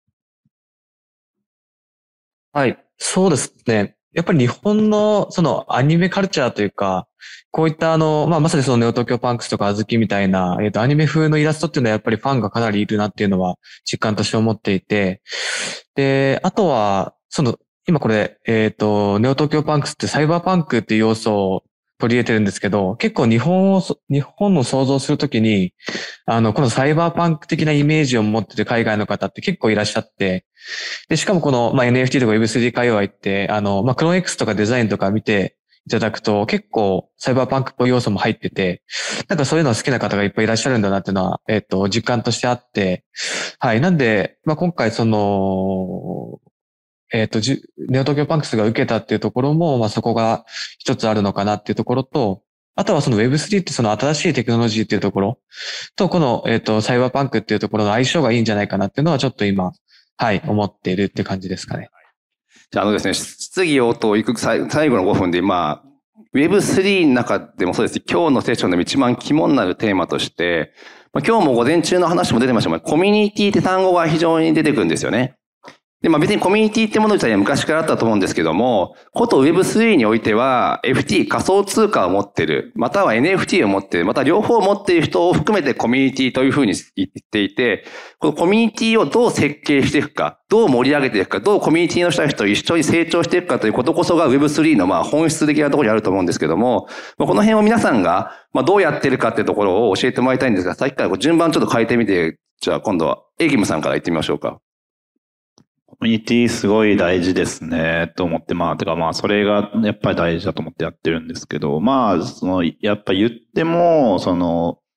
はい。そうですね。やっぱり日本のそのアニメカルチャーというか、こういったまあまさにそのネオ東京パンクスとかあずきみたいな、アニメ風のイラストっていうのはやっぱりファンがかなりいるなっていうのは実感として思っていて、で、あとは、今これ、ネオ東京パンクスってサイバーパンクっていう要素を取り入れてるんですけど、結構日本の想像するときに、このサイバーパンク的なイメージを持ってて海外の方って結構いらっしゃって、で、しかもこの、まあ、NFT とか Web3 界隈って、まあ、クローン X とかデザインとか見ていただくと結構サイバーパンクっぽい要素も入ってて、なんかそういうの好きな方がいっぱいいらっしゃるんだなっていうのは、実感としてあって、はい。なんで、まあ、今回ネオ東京パンクスが受けたっていうところも、まあ、そこが一つあるのかなっていうところと、あとはその Web3 ってその新しいテクノロジーっていうところと、この、サイバーパンクっていうところの相性がいいんじゃないかなっていうのはちょっと今、はい、思っているって感じですかね。 じゃあですね、質疑応答いく最後の5分で、まあ、Web3 の中でもそうです。今日のセッションでも一番肝になるテーマとして、まあ、今日も午前中の話も出てましたが、コミュニティって単語が非常に出てくるんですよね。で、まあ別にコミュニティってもの自体は昔からあったと思うんですけども、こと Web3 においては FT 仮想通貨を持っている、または NFT を持っている、また両方持っている人を含めてコミュニティというふうに言っていて、このコミュニティをどう設計していくか、どう盛り上げていくか、どうコミュニティの人たちと一緒に成長していくかということこそが Web3 のまあ本質的なところにあると思うんですけども、この辺を皆さんがまあどうやっているかっていうところを教えてもらいたいんですが、さっきから順番ちょっと変えてみて、じゃあ今度はエギムさんから言ってみましょうか。 コミュニティすごい大事ですね、と思って、まあ、てかまあ、それがやっぱり大事だと思ってやってるんですけど、まあ、やっぱ言っても、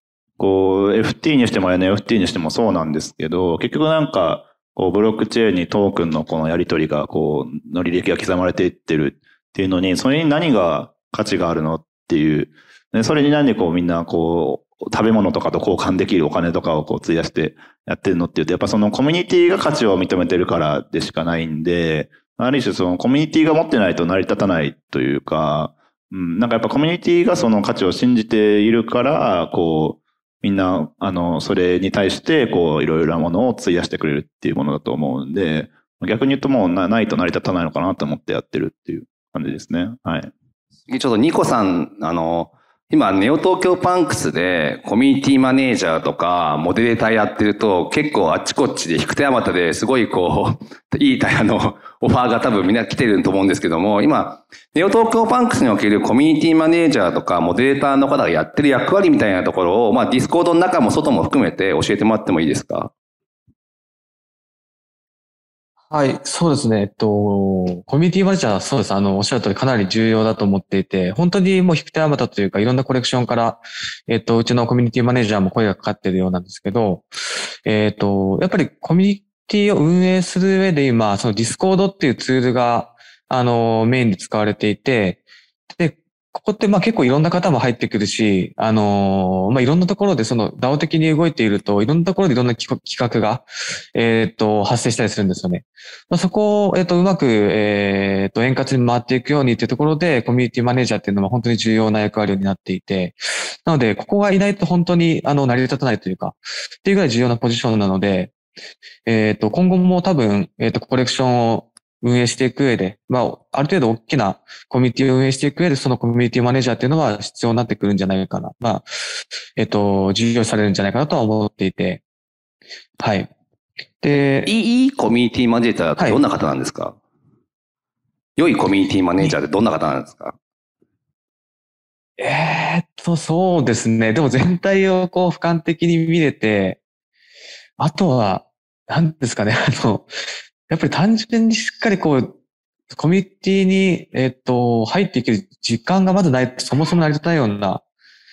こう、FT にしても NFT にしてもそうなんですけど、結局なんか、こう、ブロックチェーンにトークンのこのやり取りが、こう、の履歴が刻まれていってるっていうのに、それに何が価値があるのっていう、でそれになんでこうみんなこう、食べ物とかと交換できるお金とかをこう費やしてやってるのっていうと、やっぱそのコミュニティが価値を認めてるからでしかないんで、ある種そのコミュニティが持ってないと成り立たないというか、なんかやっぱコミュニティがその価値を信じているから、こう、みんな、それに対して、こう、いろいろなものを費やしてくれるっていうものだと思うんで、逆に言うともうないと成り立たないのかなと思ってやってるっていう感じですね。はい。 ちょっとニコさん、今、ネオ東京パンクスでコミュニティマネージャーとかモデレーターやってると結構あっちこっちで引く手あまたですごいこう、いいオファーが多分みんな来てると思うんですけども、今、ネオ東京パンクスにおけるコミュニティマネージャーとかモデレーターの方がやってる役割みたいなところを、まあディスコードの中も外も含めて教えてもらってもいいですか？ はい、そうですね。コミュニティマネージャー、そうです。おっしゃる通りかなり重要だと思っていて、本当にもう引く手あまたというか、いろんなコレクションから、うちのコミュニティマネージャーも声がかかっているようなんですけど、やっぱりコミュニティを運営する上で今、そのディスコードっていうツールが、メインで使われていて、で、ここってまあ結構いろんな方も入ってくるし、まあいろんなところでその DAO 的に動いていると、いろんなところでいろんな企画が、発生したりするんですよね。まあ、そこを、うまく、円滑に回っていくようにというところで、コミュニティマネージャーっていうのは本当に重要な役割になっていて、なので、ここがいないと本当に、成り立たないというか、っていうぐらい重要なポジションなので、今後も多分、コレクションを運営していく上で、まあ、ある程度大きなコミュニティを運営していく上で、そのコミュニティマネージャーっていうのは必要になってくるんじゃないかな。まあ、重要視されるんじゃないかなとは思っていて、はい。で、 いいコミュニティマネージャーってどんな方なんですか？はい、良いコミュニティマネージャーってどんな方なんですか？ そうですね。でも全体をこう俯瞰的に見れて、あとは、何ですかね。やっぱり単純にしっかりこう、コミュニティに、入っていける時間がまずない、そもそも成り立たないような、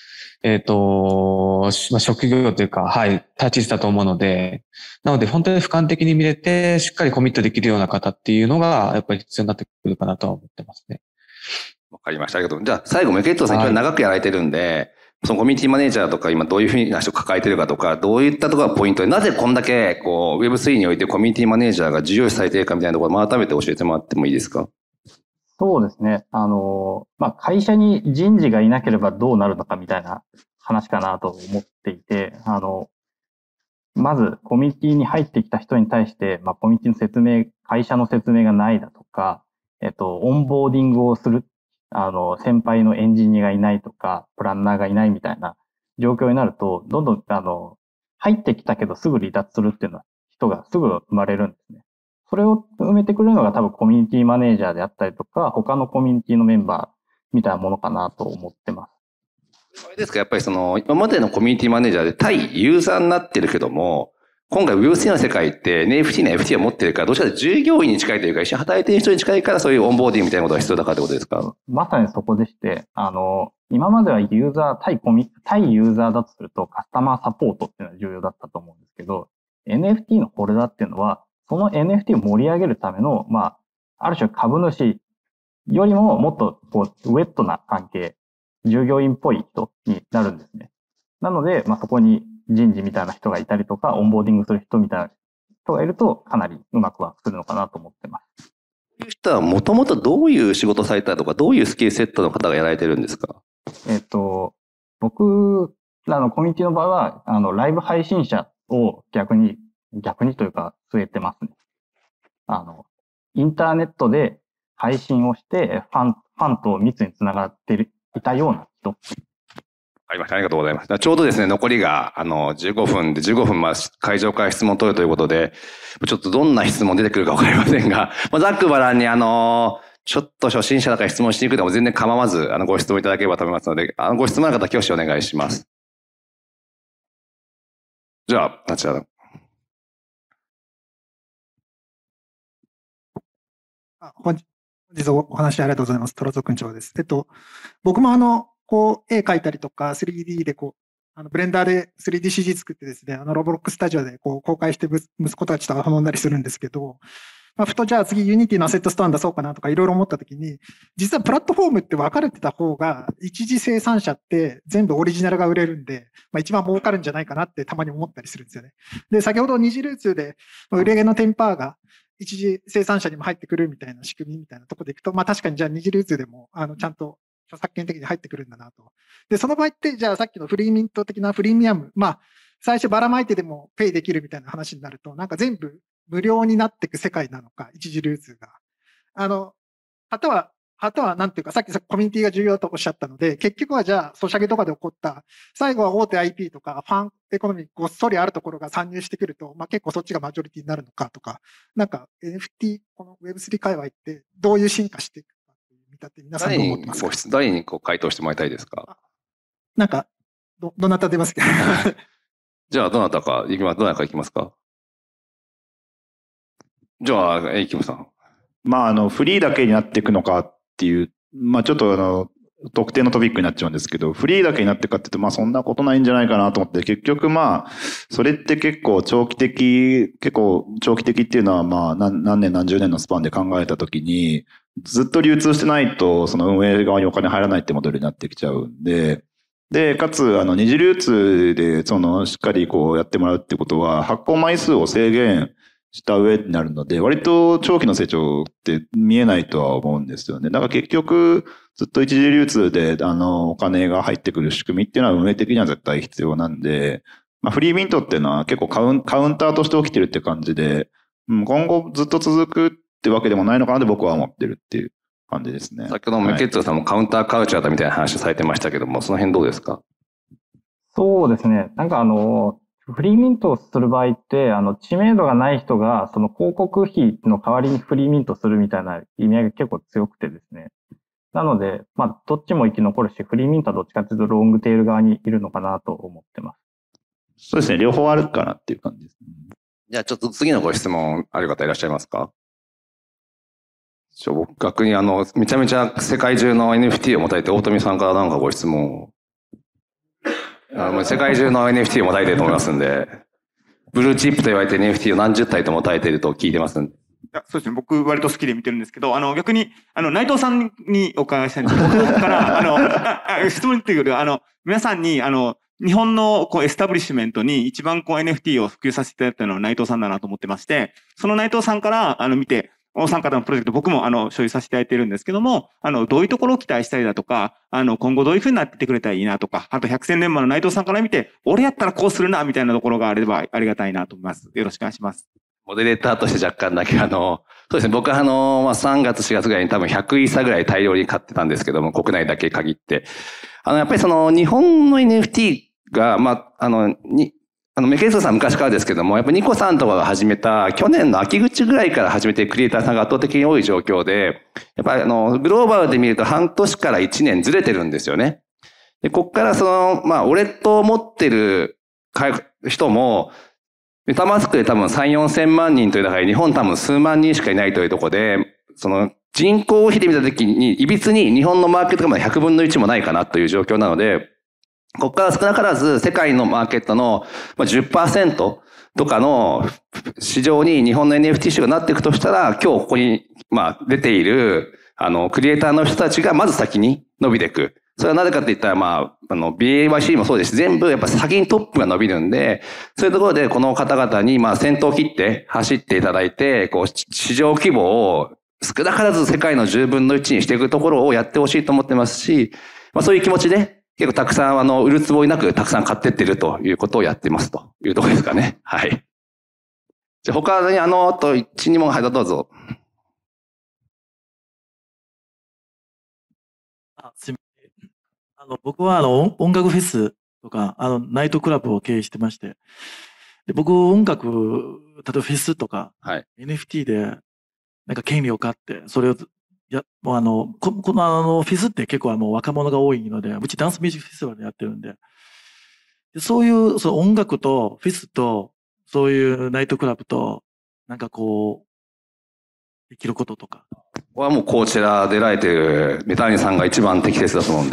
まあ、職業というか、はい、立ち位置だと思うので、なので本当に俯瞰的に見れて、しっかりコミットできるような方っていうのが、やっぱり必要になってくるかなとは思ってますね。 わかりました。ありがとう。じゃあ、最後、メケットさん、一番長くやられてるんで、そのコミュニティマネージャーとか、今どういうふうな人を抱えてるかとか、どういったところがポイントで、なぜこんだけ、こう、Web3 においてコミュニティマネージャーが重要視されているかみたいなところを改めて教えてもらってもいいですか？ そうですね。まあ、会社に人事がいなければどうなるのかみたいな話かなと思っていて、まず、コミュニティに入ってきた人に対して、まあ、コミュニティの説明、会社の説明がないだとか、オンボーディングをする、先輩のエンジニアがいないとか、プランナーがいないみたいな状況になると、どんどん、入ってきたけどすぐ離脱するっていうのは人がすぐ生まれるんですね。それを埋めてくれるのが多分コミュニティマネージャーであったりとか、他のコミュニティのメンバーみたいなものかなと思ってます。 あれですか、やっぱり今までのコミュニティマネージャーで対ユーザーになってるけども、今回 Web3 の世界って NFT の FT を持ってるから、どうしたら従業員に近いというか、一緒に働いてる人に近いから、そういうオンボーディングみたいなことが必要だからってことですか？ まさにそこでして、今まではユーザー、対ユーザーだとするとカスタマーサポートっていうのは重要だったと思うんですけど、NFT のホルダーっていうのは、その NFT を盛り上げるための、まあ、ある種株主よりももっとこう、ウェットな関係、従業員っぽい人になるんですね。なので、まあ、そこに人事みたいな人がいたりとか、オンボーディングする人みたいな人がいると、かなりうまくはするのかなと思ってます。 そういう人はもともとどういう仕事されたとか、どういうスキルセットの方がやられてるんですか？ 僕らのコミュニティの場合は、ライブ配信者を逆にというか、据えてますね。インターネットで配信をして、ファンと密につながっていたような人。 ありがとうございます。ちょうどですね、残りが、15分で、15分、まあ、会場から質問を取るということで、ちょっとどんな質問出てくるかわかりませんが、まあ、ざっくばらんに、ちょっと初心者だから質問しにくいでも全然構わず、ご質問いただければと思いますので、ご質問の方、挙手お願いします。じゃあ、あちら。 本日お話ありがとうございます。トロゾくん長です。僕もこう、絵描いたりとか、3D でこう、 ブレンダーで 3DCG 作ってですね、ロボロックスタジオでこう公開して息子たちと遊んだりするんですけど、ふとじゃあ次 Unity のアセットストアに出そうかなとかいろいろ思ったときに、実はプラットフォームって分かれてた方が、一次生産者って全部オリジナルが売れるんで、一番儲かるんじゃないかなってたまに思ったりするんですよね。で、先ほど二次流通で売上の 10% が一次生産者にも入ってくるみたいな仕組みみたいなところでいくと、確かにじゃあ二次流通でも、ちゃんと著作権的に入ってくるんだなと。で、その場合って、じゃあさっきのフリーミント的なプレミアム、最初ばらまいてでもペイできるみたいな話になると、なんか全部無料になっていく世界なのか、一次流通が。はたはなんていうか、さっきコミュニティが重要とおっしゃったので、結局はじゃあ、ソシャゲとかで起こった、最後は大手 IP とか、ファンエコノミーごっそりあるところが参入してくると、結構そっちがマジョリティになるのかとか、なんか NFT、この Web3 界隈ってどういう進化していくかという見立て、皆さんどう思ってますか？ 誰に回答してもらいたいですか？ なんか、どなた出ますか？ じゃあ、どなたか行きますか？じゃあ、キムさん。 フリーだけになっていくのかっていう、ちょっと特定のトピックになっちゃうんですけど、フリーだけになっていくかっていうと、そんなことないんじゃないかなと思って、結局それって結構長期的っていうのは何年何十年のスパンで考えたときに、ずっと流通してないと、その運営側にお金入らないってモデルになってきちゃうんで、かつ、二次流通で、しっかりやってもらうってことは、発行枚数を制限した上になるので、割と長期の成長って見えないとは思うんですよね。だから結局、ずっと一次流通で、お金が入ってくる仕組みっていうのは運営的には絶対必要なんで、フリーミントっていうのは結構カウンターとして起きてるって感じで、今後ずっと続くってわけでもないのかなって僕は思ってるっていう感じですね。 先ほどメケッツさんもカウンターカルチャーだみたいな話をされてましたけども、その辺どうですか？ そうですね。なんかフリーミントをする場合って、知名度がない人が、その広告費の代わりにフリーミントするみたいな意味合いが結構強くてですね。なので、どっちも生き残るし、フリーミントはどっちかというとロングテール側にいるのかなと思ってます。 そうですね。両方あるかなっていう感じですね。 じゃあちょっと次のご質問ある方いらっしゃいますか？僕逆にめちゃめちゃ世界中の NFT を持たれて、大富さんからなんかご質問を。世界中の NFT を持たれていると思いますんで、ブルーチップと言われて NFT を何十体と持たれていると聞いてますんで。 そうですね。僕割と好きで見てるんですけど、逆に、内藤さんにお伺いしたいんですけど、僕から、質問っていうよりは、皆さんに、日本のエスタブリッシュメントに一番NFT を普及させていただいたのは内藤さんだなと思ってまして、その内藤さんから見て、お三方のプロジェクト僕も所有させていただいているんですけども、どういうところを期待したりだとか、今後どういうふうになってくれたらいいなとか、あと百戦錬磨の内藤さんから見て、俺やったらこうするな、みたいなところがあればありがたいなと思います。よろしくお願いします。 モデレーターとして若干だけそうですね、僕は3月4月ぐらいに多分100イーサぐらい大量に買ってたんですけども、国内だけ限って。やっぱり日本の NFT が、メケンソさん昔からですけども、やっぱニコさんとかが始めた、去年の秋口ぐらいから始めているクリエイターさんが圧倒的に多い状況で、やっぱりグローバルで見ると半年から1年ずれてるんですよね。で、こっからウォレットを持ってる人も、メタマスクで多分3、4千万人という中で日本多分数万人しかいないというところで、人口比で見たときに、いびつに日本のマーケットがまだ100分の1もないかなという状況なので、ここから少なからず世界のマーケットの 10% とかの市場に日本の NFT 市場がなっていくとしたら、今日ここに出ているクリエイターの人たちがまず先に伸びていく。それはなぜかって言ったら、BAYC もそうですし、全部やっぱ先にトップが伸びるんで、そういうところでこの方々に先頭を切って走っていただいて、市場規模を少なからず世界の10分の1にしていくところをやってほしいと思ってますし、そういう気持ちで、結構たくさん売るつもりなくたくさん買ってってるということをやってますというところですかね。はい。じゃあ他にあと1、2問、はい、どうぞ。 すみません。僕は音楽フェスとか、ナイトクラブを経営してまして、で僕音楽、例えばフェスとか、 はい、 NFT でなんか権利を買って、それをもうこのフェスって結構若者が多いので、うちダンスミュージックフェスティバルやってるんで、そういう音楽とフェスと、そういうナイトクラブと、なんかできることとか。 これはもうこちら出られているメタニさんが一番適切だと思うんで。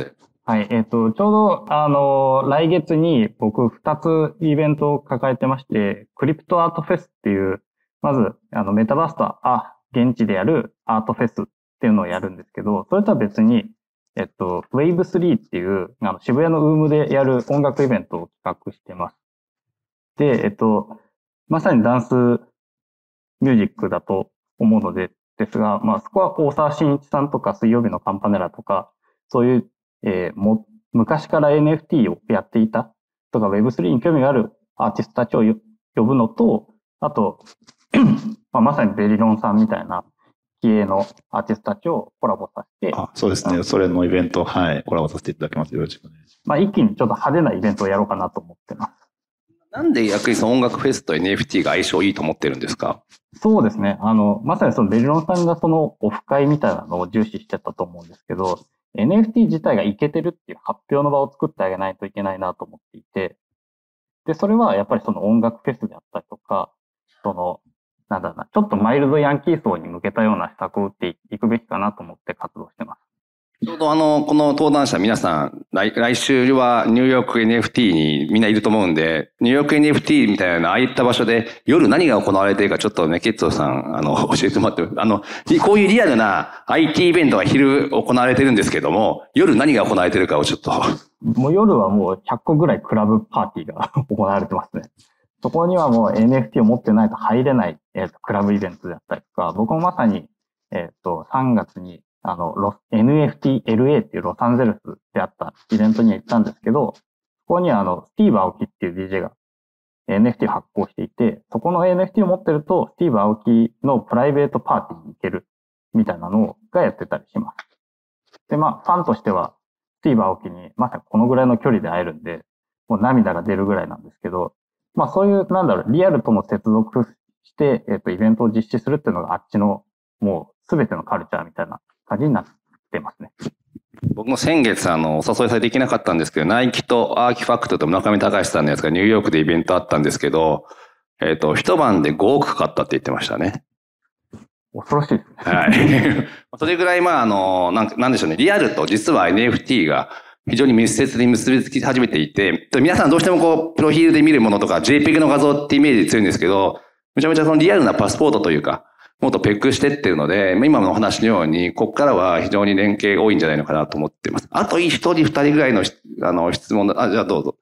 はい。ちょうど、来月に僕2つイベントを抱えてまして、クリプトアートフェスっていう、まず、メタバースと現地でやるアートフェスっていうのをやるんですけど、それとは別に、Wave3 っていう、渋谷のウームでやる音楽イベントを企画してます。で、まさにダンスミュージックだと思うのですが、まあ、そこは大沢慎一さんとか水曜日のカンパネラとか、そういう、昔から NFT をやっていたとか Web3 に興味があるアーティストたちを呼ぶのと、あと、まさにベリロンさんみたいな気鋭のアーティストたちをコラボさせて。 そうですね。それのイベント、はい、コラボさせていただきます。よろしくお願いします。 まあ、一気にちょっと派手なイベントをやろうかなと思ってます。 なんで逆にその音楽フェスと NFT が相性いいと思ってるんですか？ そうですね。まさにそのベリロンさんがそのオフ会みたいなのを重視してたと思うんですけど、NFT 自体がいけてるっていう発表の場を作ってあげないといけないなと思っていて、で、それはやっぱりその音楽フェスであったりとか、ちょっとマイルドヤンキー層に向けたような施策を打っていくべきかなと思って活動してます。 ちょうどこの登壇者皆さん、来週はニューヨーク NFT にみんないると思うんで、ニューヨーク NFT みたいなああいった場所で夜何が行われているかちょっとね、ケッツォさん、教えてもらって、こういうリアルな IT イベントが昼行われてるんですけども、夜何が行われてるかをちょっと。 もう夜はもう100個ぐらいクラブパーティーが行われてますね。そこにはもう NFT を持ってないと入れない、クラブイベントであったりとか、僕もまさに、3月にNFT LA っていうロサンゼルスであったイベントに行ったんですけど、そこにスティーブ・アオキっていう DJ が NFT を発行していて、そこの NFT を持ってると、スティーブ・アオキのプライベートパーティーに行けるみたいなのがやってたりします。で、まあ、ファンとしては、スティーブ・アオキにまさにこのぐらいの距離で会えるんで、もう涙が出るぐらいなんですけど、まあそういう、リアルとも接続して、イベントを実施するっていうのがあっちの、もうすべてのカルチャーみたいな感じになってますね。 僕も先月お誘いされていけなかったんですけど、ナイキとアーキファクトと村上隆さんのやつがニューヨークでイベントあったんですけど、一晩で5億かかったって言ってましたね。 恐ろしいですね。 はい。それぐらい、まあ、なんでしょうね。リアルと実は NFT が非常に密接に結びつき始めていて、皆さんどうしてもこう、プロフィールで見るものとか JPEG の画像ってイメージ強いんですけど、めちゃめちゃそのリアルなパスポートというか、もっとペックしてってるので、今のお話のように、ここからは非常に連携が多いんじゃないのかなと思っています。あと一人二人ぐらいの質問じゃあどうぞ。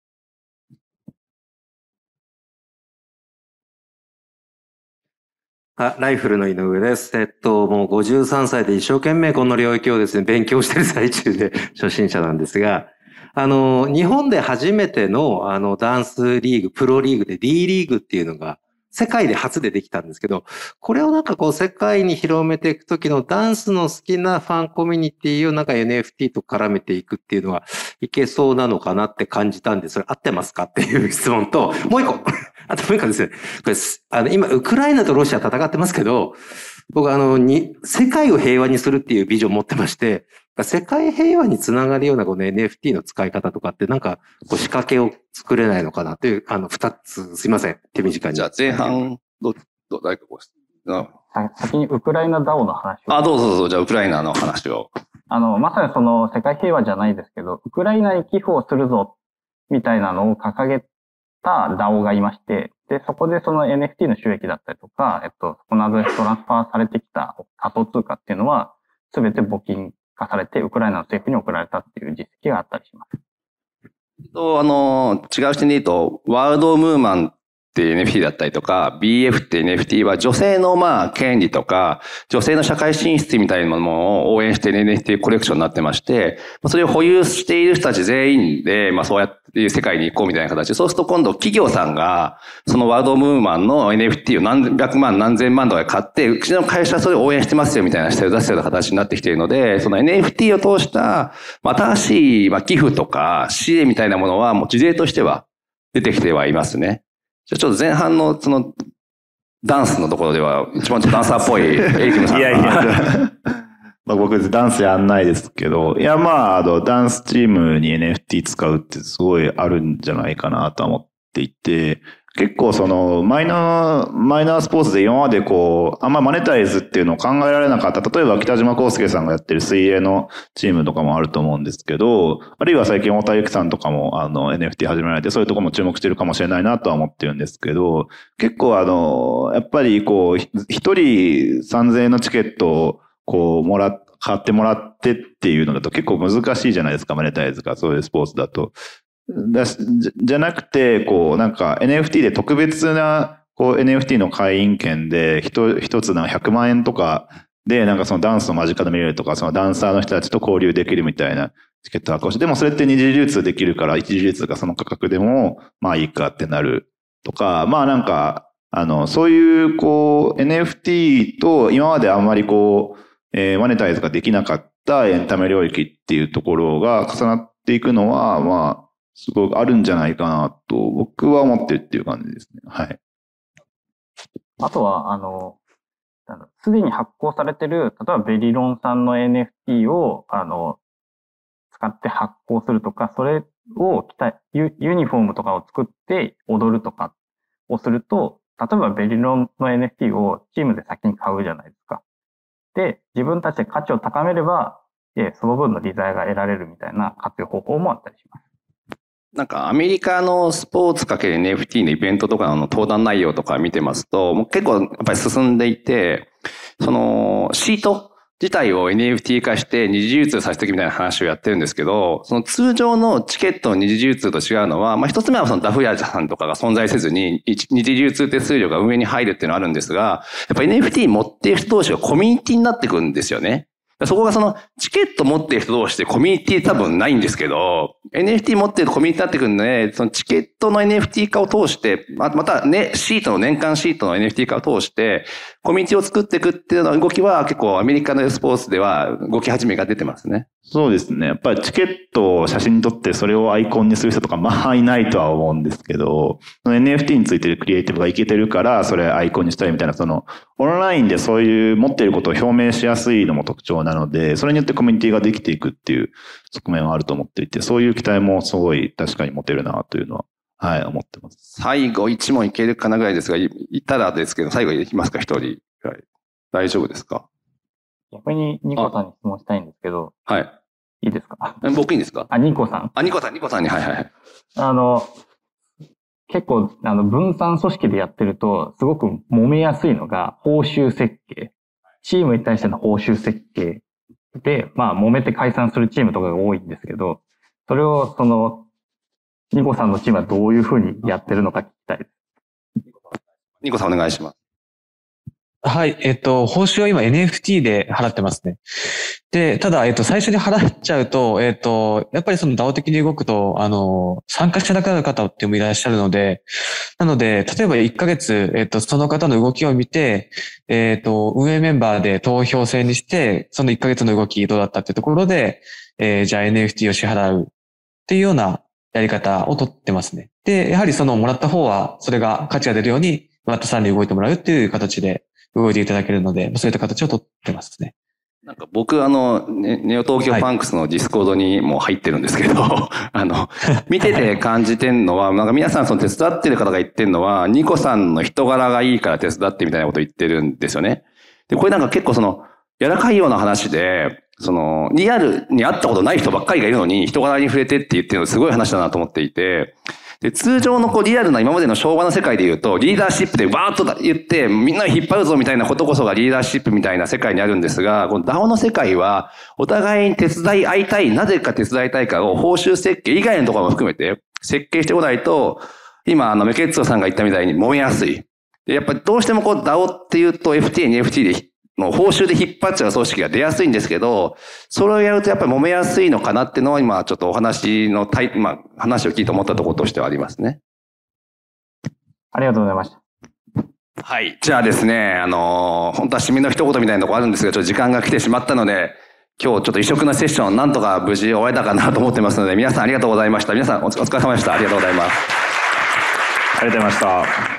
ライフルの井上です。もう53歳で一生懸命この領域をですね、勉強してる最中で初心者なんですが、日本で初めてのダンスリーグ、プロリーグで D リーグっていうのが世界で初でできたんですけど、これをなんかこう世界に広めていくときのダンスの好きなファンコミュニティをなんか NFT と絡めていくっていうのはいけそうなのかなって感じたんで、それ合ってますかっていう質問と、もう一個。あともう一個ですね。これ、今、ウクライナとロシア戦ってますけど、僕世界を平和にするっていうビジョンを持ってまして、世界平和につながるようなこの NFT の使い方とかってなんかこう仕掛けを作れないのかなという、二つ、すいません。手短に。 じゃあ前半、誰か先にウクライナ DAO の話を。 どうぞ。じゃあウクライナの話を。 まさにその世界平和じゃないですけど、ウクライナに寄付をするぞ、みたいなのを掲げた DAO がいまして、で、そこでその NFT の収益だったりとか、そこのアドレストランスファーされてきた仮想通貨っていうのは、すべて募金化されて、ウクライナの政府に送られたっていう実績があったりします。 違う視点で言うと、ワールドムーマンっていう NFT だったりとか、BF っていう NFT は女性の権利とか、女性の社会進出みたいなものを応援している NFT コレクションになってまして、それを保有している人たち全員で、そうやって世界に行こうみたいな形で、そうすると今度企業さんが、そのワールドムーマンの NFT を何百万何千万とかで買って、うちの会社はそれを応援してますよみたいな姿勢を出すような形になってきているので、その NFT を通した新しい寄付とか支援みたいなものはもう事例としては出てきてはいますね。じゃあちょっと前半のそのダンスのところでは一番ダンサーっぽいエイキムさんが。いや僕ダンスやんないですけど、ダンスチームに NFT 使うってすごいあるんじゃないかなと思っっていて、結構そのマイナースポーツで今までこう、あんまマネタイズっていうのを考えられなかった。例えば北島康介さんがやってる水泳のチームとかもあると思うんですけど、あるいは最近太田由紀さんとかもNFT 始められて、そういうところも注目してるかもしれないなとは思ってるんですけど、結構やっぱりこう、一人3000円のチケットをこう買ってもらってっていうのだと結構難しいじゃないですか、マネタイズが、そういうスポーツだと。じゃなくて、こう、なんか NFT で特別な、こう NFT の会員権で、一つなんか100万円とかで、なんかそのダンスの間近で見れるとか、そのダンサーの人たちと交流できるみたいなチケット発行して、でもそれって二次流通できるから、一次流通がその価格でも、まあいいかってなるとか、まあなんか、そういう、こう、NFT と今まであんまりこう、マネタイズができなかったエンタメ領域っていうところが重なっていくのは、まあ、すごくあるんじゃないかなと、僕は思ってるっていう感じですね。はい。 あとは、すでに発行されてる、例えばベリロンさんの NFT を、使って発行するとか、それをユニフォームとかを作って踊るとかをすると、例えばベリロンの NFT をチームで先に買うじゃないですか。で、自分たちで価値を高めれば、その分の利材が得られるみたいな活用方法もあったりします。 なんかアメリカのスポーツかける NFT のイベントとかの登壇内容とか見てますと、もう結構やっぱり進んでいて、そのシート自体を NFT 化して二次流通させていくみたいな話をやってるんですけど、その通常のチケットの二次流通と違うのは、まあ一つ目はそのダフ屋さんとかが存在せずに二次流通手数料が運営に入るっていうのがあるんですが、やっぱ NFT 持っている人同士がコミュニティになってくるんですよね。そこがそのチケット持っている人同士でコミュニティ多分ないんですけど、NFT 持っているコミュニティになってくるので、そのチケットの NFT 化を通して、またね、年間シートの NFT 化を通して、コミュニティを作っていくっていうような動きは結構アメリカのスポーツでは動き始めが出てますね。 そうですね。やっぱりチケットを写真に撮ってそれをアイコンにする人とかまあいないとは思うんですけど、NFT についてるクリエイティブがいけてるからそれアイコンにしたいみたいな、そのオンラインでそういう持っていることを表明しやすいのも特徴なので、それによってコミュニティができていくっていう側面はあると思っていて、そういう期待もすごい確かに持てるなというのは、はい、思ってます。 最後1問いけるかなぐらいですが、いたらですけど、最後いきますか、一人。はい、大丈夫ですか？ 逆にニコさんに質問したいんですけど。 はい。 いいですか？ 僕いいんですか？ ニコさん。 ニコさんに、はいはいはい。 結構、分散組織でやってると、すごく揉めやすいのが、報酬設計。チームに対しての報酬設計で、まあ、揉めて解散するチームとかが多いんですけど、それを、ニコさんのチームはどういうふうにやってるのか聞きたいです。 ニコさんお願いします。 はい。報酬は今 NFT で払ってますね。で、ただ、最初に払っちゃうと、やっぱりその DAO 的に動くと、参加しなくなる方ってもいらっしゃるので、なので、例えば1ヶ月、その方の動きを見て、運営メンバーで投票制にして、その1ヶ月の動きどうだったっていうところで、じゃあ NFT を支払うっていうようなやり方をとってますね。で、やはりそのもらった方は、それが価値が出るように、またさらに動いてもらうっていう形で、動いていただけるので、そういった形をとってますね。 なんか僕ネオ東京パンクスのディスコードにも入ってるんですけど、見てて感じてんのは、なんか皆さんその手伝ってる方が言ってるのは、ニコさんの人柄がいいから手伝ってみたいなこと言ってるんですよね。で、これなんか結構柔らかいような話で、リアルに会ったことない人ばっかりがいるのに、人柄に触れてって言ってるのすごい話だなと思っていて、で、通常のリアルな今までの昭和の世界で言うと、リーダーシップでバーッと言って、みんな引っ張るぞみたいなことこそがリーダーシップみたいな世界にあるんですが、この DAO の世界は、お互いに手伝い合いたい、なぜか手伝いたいかを報酬設計以外のところも含めて設計してこないと、今、メケッツォさんが言ったみたいに揉めやすい。で、やっぱりどうしてもDAO っていうと FT に NFT で、報酬で引っ張っちゃう組織が出やすいんですけど、それをやるとやっぱり揉めやすいのかなっていうのは今ちょっとお話の話を聞いて思ったところとしてはありますね。 ありがとうございました。 はい。じゃあですね、本当は締めの一言みたいなところあるんですが、ちょっと時間が来てしまったので、今日ちょっと異色なセッションなんとか無事終えたかなと思ってますので、皆さんありがとうございました。皆さんお疲れ様でした。ありがとうございます。 ありがとうございました。